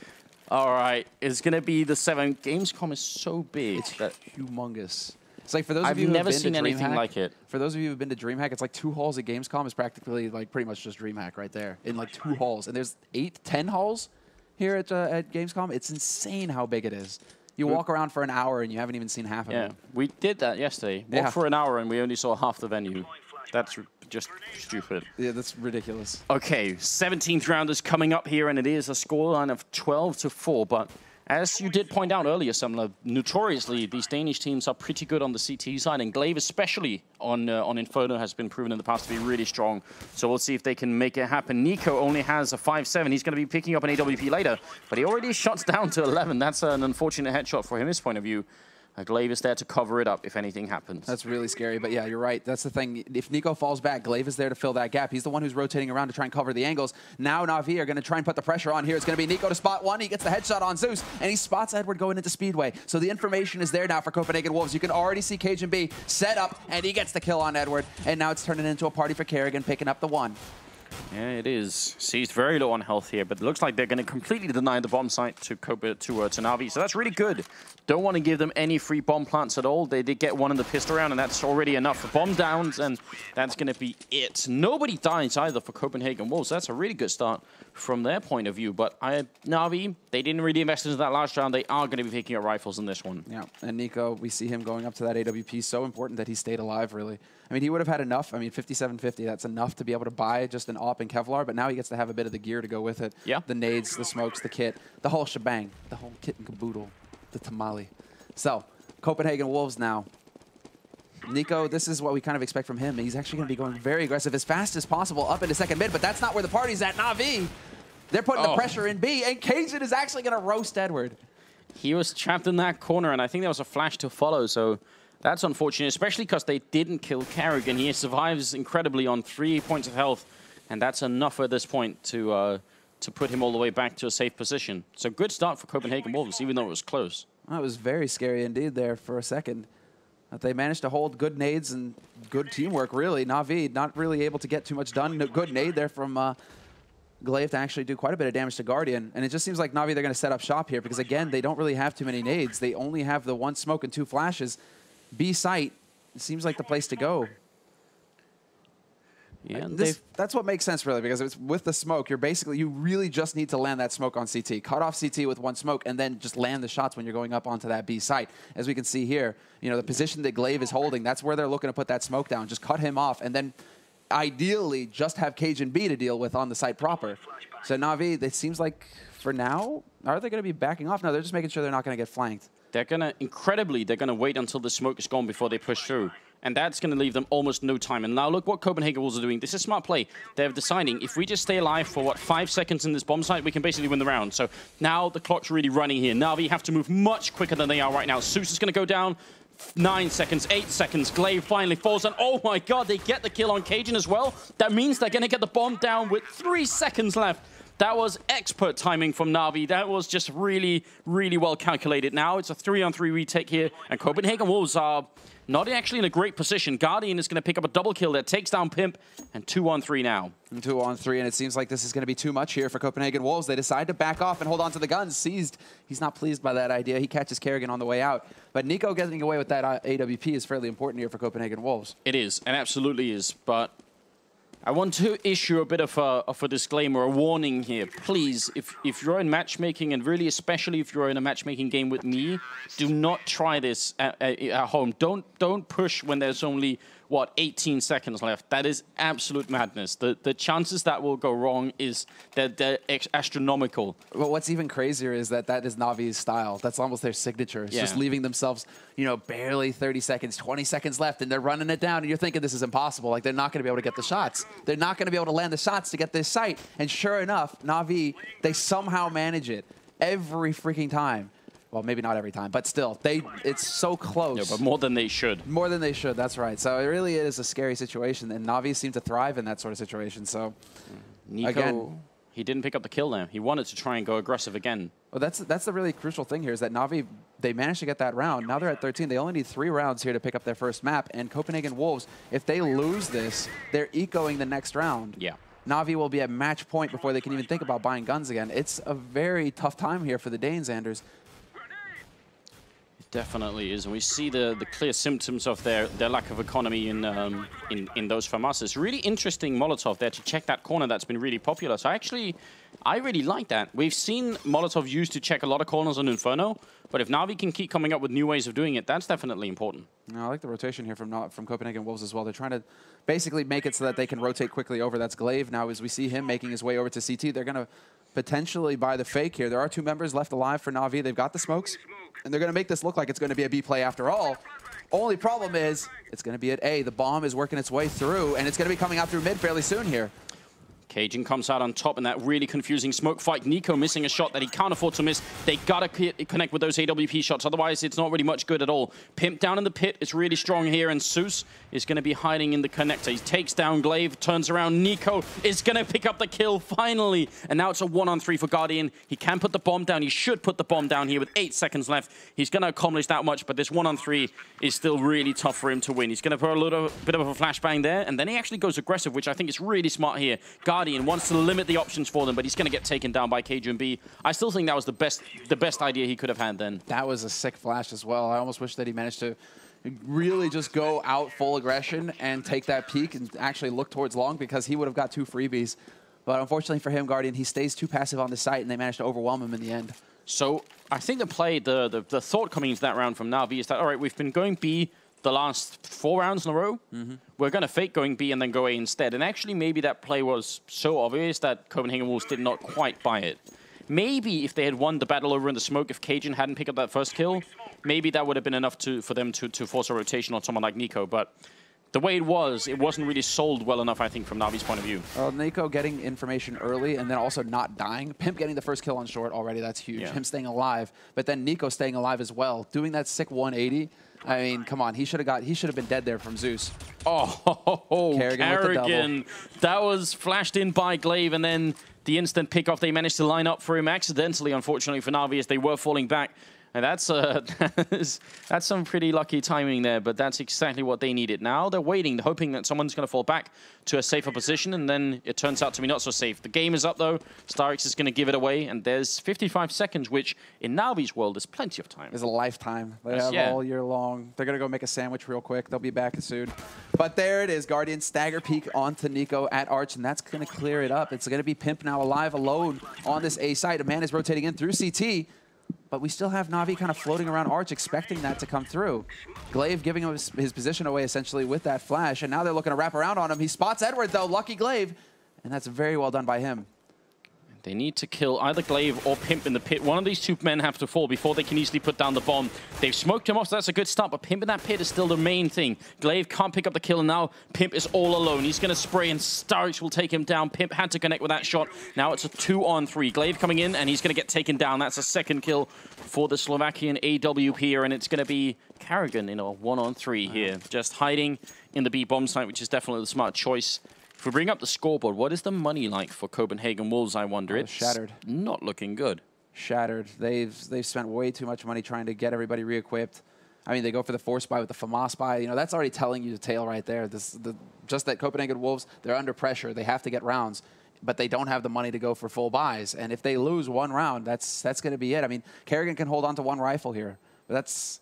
Speaker 2: All right, it's going to be the seven. Gamescom is so big.
Speaker 1: It's
Speaker 2: that
Speaker 1: humongous. It's like for those
Speaker 2: I've
Speaker 1: of you who
Speaker 2: never
Speaker 1: have been
Speaker 2: seen
Speaker 1: to
Speaker 2: anything
Speaker 1: DreamHack,
Speaker 2: like it.
Speaker 1: For those of you who've been to DreamHack, it's like two halls at Gamescom is practically like pretty much just DreamHack right there in like two halls. And there's eight, ten halls here at, uh, at Gamescom. It's insane how big it is. You walk around for an hour and you haven't even seen half of
Speaker 2: yeah,
Speaker 1: it.
Speaker 2: we did that yesterday. Walked
Speaker 1: Yeah.
Speaker 2: for an hour and we only saw half the venue. That's just stupid.
Speaker 1: Yeah, that's ridiculous.
Speaker 2: Okay, seventeenth round is coming up here, and it is a scoreline of twelve to four. But as you did point out earlier, Semler, notoriously, these Danish teams are pretty good on the C T side, and Glaive, especially on uh, on Inferno, has been proven in the past to be really strong. So we'll see if they can make it happen. Nico only has a five seven. He's going to be picking up an A W P later, but he already shots down to eleven. That's an unfortunate headshot for him, his point of view. Uh, Glaive is there to cover it up if anything happens.
Speaker 1: That's really scary, but yeah, you're right. That's the thing. If Nico falls back, Glaive is there to fill that gap. He's the one who's rotating around to try and cover the angles. Now Na'Vi are going to try and put the pressure on here. It's going to be Nico to spot one. He gets the headshot on Zeus, and he spots Edward going into Speedway. So the information is there now for Copenhagen Wolves. You can already see Cajun B set up, and he gets the kill on Edward. And now it's turning into a party for Kerrigan, picking up the one.
Speaker 2: Yeah, it is. Seized very low on health here, but it looks like they're going to completely deny the bomb site to Copa, to, uh, to Na'Vi, so that's really good. Don't want to give them any free bomb plants at all. They did get one in the pistol round, and that's already enough for bomb downs, and that's going to be it. Nobody dies either for Copenhagen Wolves. That's a really good start from their point of view, but I, Na'Vi, they didn't really invest into that last round. They are going to be picking up rifles in this one.
Speaker 1: Yeah, and Nico, we see him going up to that A W P. So important that he stayed alive, really. I mean, he would have had enough. I mean, fifty-seven fifty, that's enough to be able to buy just an A W P and Kevlar, but now he gets to have a bit of the gear to go with it.
Speaker 2: Yeah.
Speaker 1: The nades, the smokes, the kit, the whole shebang, the whole kit and caboodle, the tamale. So, Copenhagen Wolves now. Nico, this is what we kind of expect from him. He's actually going to be going very aggressive as fast as possible up into second mid, but that's not where the party's at. Na'Vi They're putting
Speaker 2: Oh.
Speaker 1: the pressure in B, and Cajun is actually going to roast Edward.
Speaker 2: He was trapped in that corner, and I think there was a flash to follow, so that's unfortunate, especially because they didn't kill Carrigan. He survives incredibly on three points of health, and that's enough at this point to uh, to put him all the way back to a safe position. So good start for Copenhagen Wolves, even though it was close.
Speaker 1: That was very scary indeed there for a second. But they managed to hold good nades and good teamwork, really. Na'Vi not really able to get too much done. No, good nade there from uh, Glaive to actually do quite a bit of damage to Guardian. And it just seems like Na'Vi, they're going to set up shop here because, again, they don't really have too many nades. They only have the one smoke and two flashes. B site seems like the place to go.
Speaker 2: Yeah,
Speaker 1: This, that's what makes sense, really, because it's with the smoke, you're basically, you really just need to land that smoke on C T. Cut off C T with one smoke, and then just land the shots when you're going up onto that B site. As we can see here, you know, the position that Glaive is holding, that's where they're looking to put that smoke down. Just cut him off, and then ideally just have Cajun B to deal with on the site proper. So Na'Vi, it seems like for now, are they going to be backing off? No, they're just making sure they're not going to get flanked.
Speaker 2: They're going to, incredibly, they're going to wait until the smoke is gone before they push through. And that's going to leave them almost no time. And now look what Copenhagen Wolves are doing. This is smart play. They're deciding if we just stay alive for, what, five seconds in this bomb site, we can basically win the round. So now the clock's really running here. Now we have to move much quicker than they are right now. Zeus is going to go down. Nine seconds, eight seconds. Glaive finally falls. And oh my god, they get the kill on Cajun as well. That means they're going to get the bomb down with three seconds left. That was expert timing from Na'Vi. That was just really, really well calculated. Now it's a three-on-three retake here, and Copenhagen Wolves are not actually in a great position. Guardian is going to pick up a double kill that takes down Pimp, and two on three now.
Speaker 1: And two on three, and it seems like this is going to be too much here for Copenhagen Wolves. They decide to back off and hold on to the guns. Seized. He's not pleased by that idea. He catches Kerrigan on the way out. But Nico getting away with that uh, A W P is fairly important here for Copenhagen Wolves.
Speaker 2: It is, and absolutely is, but I want to issue a bit of a, of a disclaimer, a warning here. Please, if, if you're in matchmaking, and really especially if you're in a matchmaking game with me, do not try this at, at, at home. Don't, don't push when there's only, what, eighteen seconds left. That is absolute madness. The, the chances that will go wrong is they're, they're astronomical.
Speaker 1: Well, what's even crazier is that that is Na'Vi's style. That's almost their signature. It's
Speaker 2: yeah.
Speaker 1: just leaving themselves, you know, barely thirty seconds, twenty seconds left, and they're running it down, and you're thinking this is impossible. Like, they're not going to be able to get the shots. They're not going to be able to land the shots to get this site. And sure enough, Na'Vi, they somehow manage it every freaking time. Well, maybe not every time, but still, they it's so close.
Speaker 2: Yeah, but more than they should.
Speaker 1: More than they should, that's right. So it really is a scary situation, and Na'Vi seem to thrive in that sort of situation. So,
Speaker 2: Nico,
Speaker 1: again,
Speaker 2: he didn't pick up the kill now. He wanted to try and go aggressive again.
Speaker 1: Well, that's that's the really crucial thing here is that Na'Vi, they managed to get that round. Now they're at thirteen. They only need three rounds here to pick up their first map. And Copenhagen Wolves, if they lose this, they're ecoing the next round.
Speaker 2: Yeah.
Speaker 1: Na'Vi will be at match point before they can even think about buying guns again. It's a very tough time here for the Danes, Anders.
Speaker 2: Definitely is, and we see the the clear symptoms of their their lack of economy in um, in in those FAMASs. Really interesting Molotov there to check that corner. That's been really popular. So actually, I really like that. We've seen Molotov used to check a lot of corners on Inferno, but if Na'Vi can keep coming up with new ways of doing it, that's definitely important.
Speaker 1: I like the rotation here from from Copenhagen Wolves as well. They're trying to basically make it so that they can rotate quickly over. That's Glaive now as we see him making his way over to C T. They're going to potentially buy the fake here. There are two members left alive for Na'Vi. They've got the smokes, and they're going to make this look like it's going to be a B play after all. Only problem is it's going to be at A. The bomb is working its way through, and it's going to be coming out through mid fairly soon here.
Speaker 2: Cajun comes out on top in that really confusing smoke fight. Nico missing a shot that he can't afford to miss. They gotta connect with those A W P shots, otherwise it's not really much good at all. Pimp down in the pit is really strong here, and Zeus is gonna be hiding in the connector. He takes down Glaive, turns around. Nico is gonna pick up the kill finally, and now it's a one on three for Guardian. He can put the bomb down. He should put the bomb down here with eight seconds left. He's gonna accomplish that much, but this one on three is still really tough for him to win. He's gonna put a little bit of a flashbang there, and then he actually goes aggressive, which I think is really smart here. Guardian wants to limit the options for them, but he's going to get taken down by Cajun B. I still think that was the best the best idea he could have had then.
Speaker 1: That was a sick flash as well. I almost wish that he managed to really just go out full aggression and take that peek and actually look towards long, because he would have got two freebies. But unfortunately for him, Guardian, he stays too passive on the site, and they managed to overwhelm him in the end.
Speaker 2: So I think the play, the, the, the thought coming into that round from Na'Vi is that, all right, we've been going B the last four rounds in a row. Mm-hmm. We're going to fake going B and then go A instead. And actually, maybe that play was so obvious that Copenhagen Wolves did not quite buy it. Maybe if they had won the battle over in the smoke, if Cajun hadn't picked up that first kill, maybe that would have been enough to for them to, to force a rotation on someone like Nico. But the way it was, it wasn't really sold well enough, I think, from Navi's point of view.
Speaker 1: Well, Nico getting information early and then also not dying. Pimp getting the first kill on short already, that's huge.
Speaker 2: Yeah.
Speaker 1: Him staying alive, but then Nico staying alive as well. Doing that sick one eighty. I mean, come on, he should have got, he should have been dead there from Zeus.
Speaker 2: Oh, ho, ho, ho.
Speaker 1: Kerrigan with the
Speaker 2: Kerrigan. That was flashed in by Glaive, and then the instant pickoff they managed to line up for him accidentally, unfortunately for Navi, as they were falling back. And that's uh, that's, that's some pretty lucky timing there, but that's exactly what they needed. Now they're waiting, hoping that someone's going to fall back to a safer position, and then it turns out to be not so safe. The game is up, though. Starix is going to give it away, and there's fifty-five seconds, which in Navi's world is plenty of time.
Speaker 1: It's a lifetime. They
Speaker 2: Yes,
Speaker 1: have
Speaker 2: yeah.
Speaker 1: all year long. They're going to go make a sandwich real quick. They'll be back soon. But there it is. Guardian stagger peek onto Nico at Arch, and that's going to clear it up. It's going to be Pimp now alive alone on this A site. A man is rotating in through C T. But we still have Navi kind of floating around Arch, expecting that to come through. Glaive giving him his, his position away, essentially, with that flash. And now they're looking to wrap around on him. He spots Edward, though. Lucky Glaive. And that's very well done by him.
Speaker 2: They need to kill either Glaive or Pimp in the pit. One of these two men have to fall before they can easily put down the bomb. They've smoked him off, so that's a good start, but Pimp in that pit is still the main thing. Glaive can't pick up the kill, and now Pimp is all alone. He's going to spray, and Starix will take him down. Pimp had to connect with that shot. Now it's a two on three. Glaive coming in, and he's going to get taken down. That's a second kill for the Slovakian A W P here, and it's going to be Kerrigan in a one on three here. Just hiding in the B bomb site, which is definitely the smart choice. If we bring up the scoreboard, what is the money like for Copenhagen Wolves, I wonder?
Speaker 1: Oh,
Speaker 2: it's
Speaker 1: shattered.
Speaker 2: Not looking good.
Speaker 1: Shattered. They've they've spent way too much money trying to get everybody re-equipped. I mean, they go for the force buy with the FAMAS buy. You know, that's already telling you the tale right there. This, the, just that Copenhagen Wolves, they're under pressure. They have to get rounds, but they don't have the money to go for full buys. And if they lose one round, that's that's going to be it. I mean, Kerrigan can hold on to one rifle here, but that's...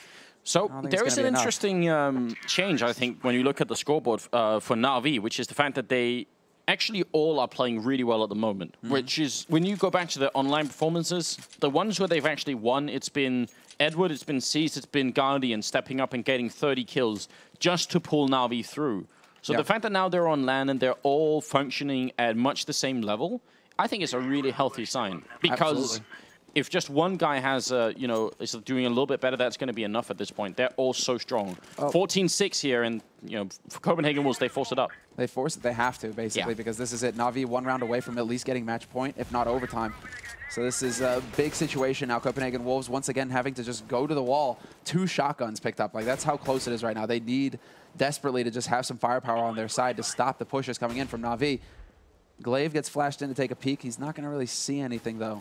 Speaker 2: So there is an
Speaker 1: enough.
Speaker 2: interesting um, change, I think, when you look at the scoreboard uh, for Na'Vi, which is the fact that they actually all are playing really well at the moment, mm-hmm. which is, when you go back to their online performances, the ones where they've actually won, it's been Edward, it's been Seized, it's been Guardian stepping up and getting thirty kills just to pull Na'Vi through. So
Speaker 1: yeah.
Speaker 2: the fact that now they're on LAN and they're all functioning at much the same level, I think it's a really healthy sign. Because...
Speaker 1: Absolutely.
Speaker 2: If just one guy has, uh, you know, is doing a little bit better, that's going to be enough at this point. They're all so strong. fourteen six here, and, you know, for Copenhagen Wolves, they force it up.
Speaker 1: They force it. They have to, basically,
Speaker 2: Yeah.
Speaker 1: because this is it. Na'Vi one round away from at least getting match point, if not overtime. So this is a big situation now. Copenhagen Wolves, once again, having to just go to the wall. Two shotguns picked up. Like, that's how close it is right now. They need desperately to just have some firepower on their side to stop the pushes coming in from Na'Vi. Glaive gets flashed in to take a peek. He's not going to really see anything, though.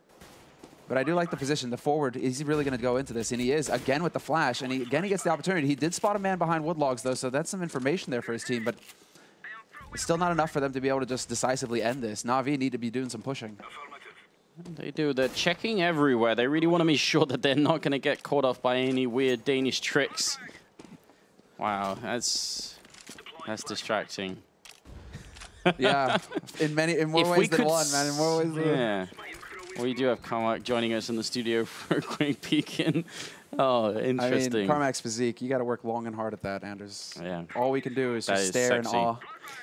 Speaker 1: But I do like the position. The forward, is he really going to go into this? And he is, again with the flash. And he, again, he gets the opportunity. He did spot a man behind woodlogs, though, so that's some information there for his team. But it's still not enough for them to be able to just decisively end this. Na'Vi need to be doing some pushing.
Speaker 2: They do. They're checking everywhere. They really want to make sure that they're not going to get caught off by any weird Danish tricks. Wow, that's that's distracting.
Speaker 1: Yeah, in many, in more
Speaker 2: If
Speaker 1: ways
Speaker 2: we
Speaker 1: than one, man. In more ways than
Speaker 2: yeah. We do have Carmack joining us in the studio for a quick peek in. Oh, interesting.
Speaker 1: I mean, Carmack's physique, you got to work long and hard at that, Anders.
Speaker 2: Yeah.
Speaker 1: All we can do is
Speaker 2: That
Speaker 1: just
Speaker 2: is
Speaker 1: stare in
Speaker 2: sexy.
Speaker 1: awe.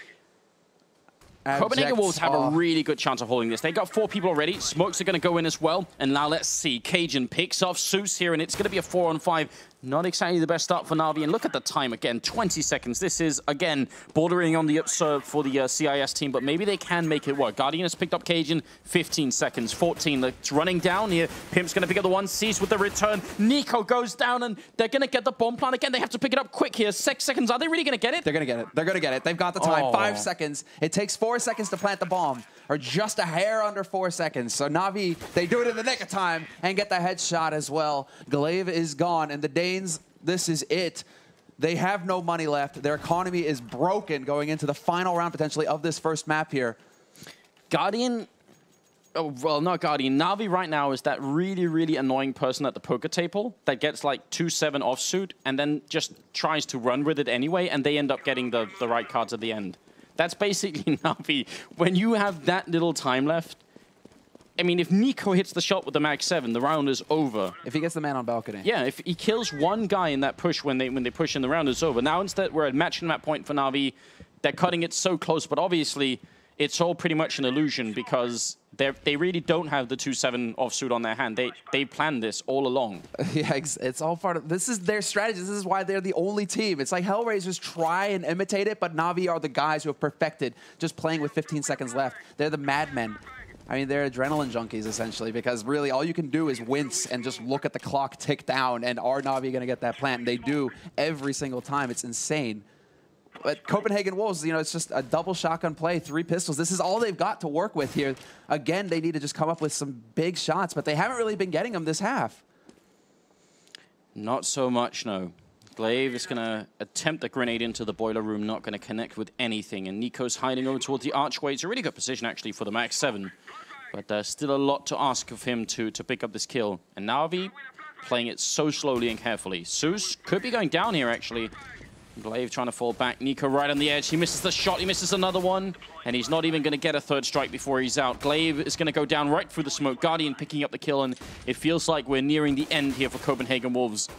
Speaker 2: Copenhagen
Speaker 1: Abject
Speaker 2: Wolves have
Speaker 1: awe.
Speaker 2: a really good chance of holding this. They got four people already. Smokes are going to go in as well. And now let's see. Cajun picks off Zeus here, and it's going to be a four on five. Not exactly the best start for Na'Vi. And look at the time again, twenty seconds. This is, again, bordering on the upserve for the uh, C I S team, but maybe they can make it work. Guardian has picked up Cajun, fifteen seconds, fourteen. It's running down here. Pimp's going to pick up the one, Seized with the return. Nico goes down, and they're going to get the bomb plant again. They have to pick it up quick here. Six seconds. Are they really going to get it?
Speaker 1: They're going to get it. They're going to get it. They've got the time.
Speaker 2: Oh.
Speaker 1: Five seconds. It takes four seconds to plant the bomb, or just a hair under four seconds. So Na'Vi, they do it in the nick of time and get the headshot as well. Glaive is gone, and the Danes, this is it. They have no money left. Their economy is broken going into the final round, potentially, of this first map here.
Speaker 2: Guardian, oh, well, not Guardian. Na'Vi right now is that really, really annoying person at the poker table that gets like two seven offsuit and then just tries to run with it anyway, and they end up getting the, the right cards at the end. That's basically Na'Vi. When you have that little time left, I mean, if Nico hits the shot with the Mag seven, the round is over.
Speaker 1: If he gets the man on balcony.
Speaker 2: Yeah, if he kills one guy in that push when they when they push in the round, it's over. Now instead, we're at match and map point for Na'Vi. They're cutting it so close, but obviously, it's all pretty much an illusion because They they really don't have the two seven offsuit on their hand. They they planned this all along.
Speaker 1: Yeah, it's, it's all part of, this is their strategy. This is why they're the only team. It's like Hellraisers try and imitate it, but Na'Vi are the guys who have perfected just playing with fifteen seconds left. They're the madmen. I mean, they're adrenaline junkies, essentially, because really all you can do is wince and just look at the clock tick down, and are Na'Vi going to get that plant? And they do every single time. It's insane. But Copenhagen Wolves, you know, it's just a double shotgun play, three pistols. This is all they've got to work with here. Again, they need to just come up with some big shots, but they haven't really been getting them this half.
Speaker 2: Not so much, no. Glaive is going to attempt the grenade into the boiler room, not going to connect with anything. And Nico's hiding over towards the archway. It's a really good position, actually, for the Max seven. But there's still a lot to ask of him to, to pick up this kill. And Na'Vi playing it so slowly and carefully. Zeus could be going down here, actually. Glaive trying to fall back. Nico right on the edge. He misses the shot. He misses another one. And he's not even going to get a third strike before he's out. Glaive is going to go down right through the smoke. Guardian picking up the kill. And it feels like we're nearing the end here for Copenhagen Wolves.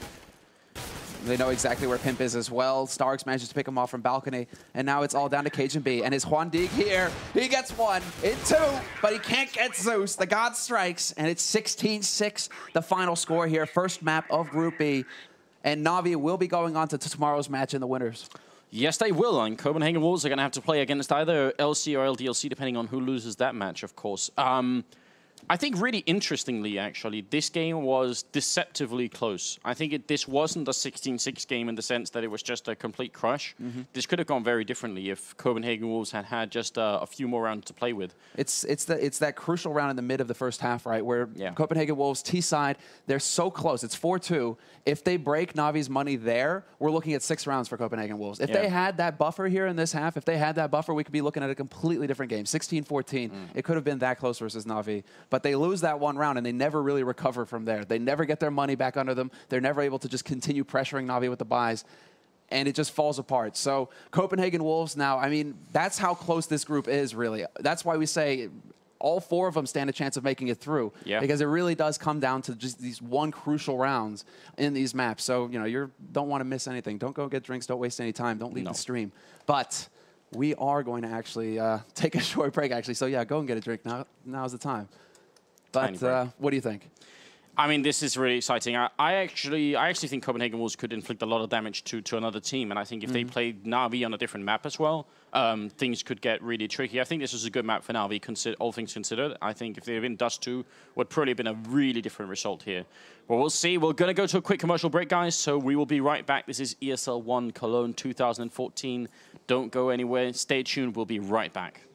Speaker 1: They know exactly where Pimp is as well. Starks manages to pick him off from balcony. And now it's all down to Cajun B. And his Juan Dig here. He gets one in two, but he can't get Zeus. The God strikes. And it's sixteen six, the final score here. First map of Group B. And Na'Vi will be going on to tomorrow's match in the winners.
Speaker 2: Yes, they will. And Copenhagen Wolves are going to have to play against either L C or L D L C, depending on who loses that match, of course. Um, I think really interestingly, actually, this game was deceptively close. I think it, this wasn't a sixteen six game in the sense that it was just a complete crush. Mm-hmm. This could have gone very differently if Copenhagen Wolves had had just uh, a few more rounds to play with.
Speaker 1: It's it's the it's that crucial round in the mid of the first half, right, where yeah. Copenhagen Wolves T side, they're so close. It's four two. If they break Navi's money there, we're looking at six rounds for Copenhagen Wolves. If yeah. they had that buffer here in this half, if they had that buffer, we could be looking at a completely different game. sixteen fourteen. Mm. It could have been that close versus Na'Vi. But they lose that one round, and they never really recover from there. They never get their money back under them. They're never able to just continue pressuring Na'Vi with the buys. And it just falls apart. So Copenhagen Wolves now, I mean, that's how close this group is, really. That's why we say all four of them stand a chance of making it through. Yeah. Because it really does come down to just these one crucial rounds in these maps. So, you know, you don't want to miss anything. Don't go get drinks. Don't waste any time. Don't leave no. the stream. But we are going to actually uh, take a short break, actually. So, yeah, go and get a drink. Now, now's the time. But uh, what do you think?
Speaker 2: I mean, this is really exciting. I, I actually I actually think Copenhagen Wolves could inflict a lot of damage to, to another team. And I think if mm-hmm. they played Na'Vi on a different map as well, um, things could get really tricky. I think this was a good map for Na'Vi, consider, all things considered. I think if they had been Dust two, would probably have been a really different result here. Well, we'll see. We're going to go to a quick commercial break, guys. So we will be right back. This is E S L one Cologne two thousand fourteen. Don't go anywhere. Stay tuned. We'll be right back.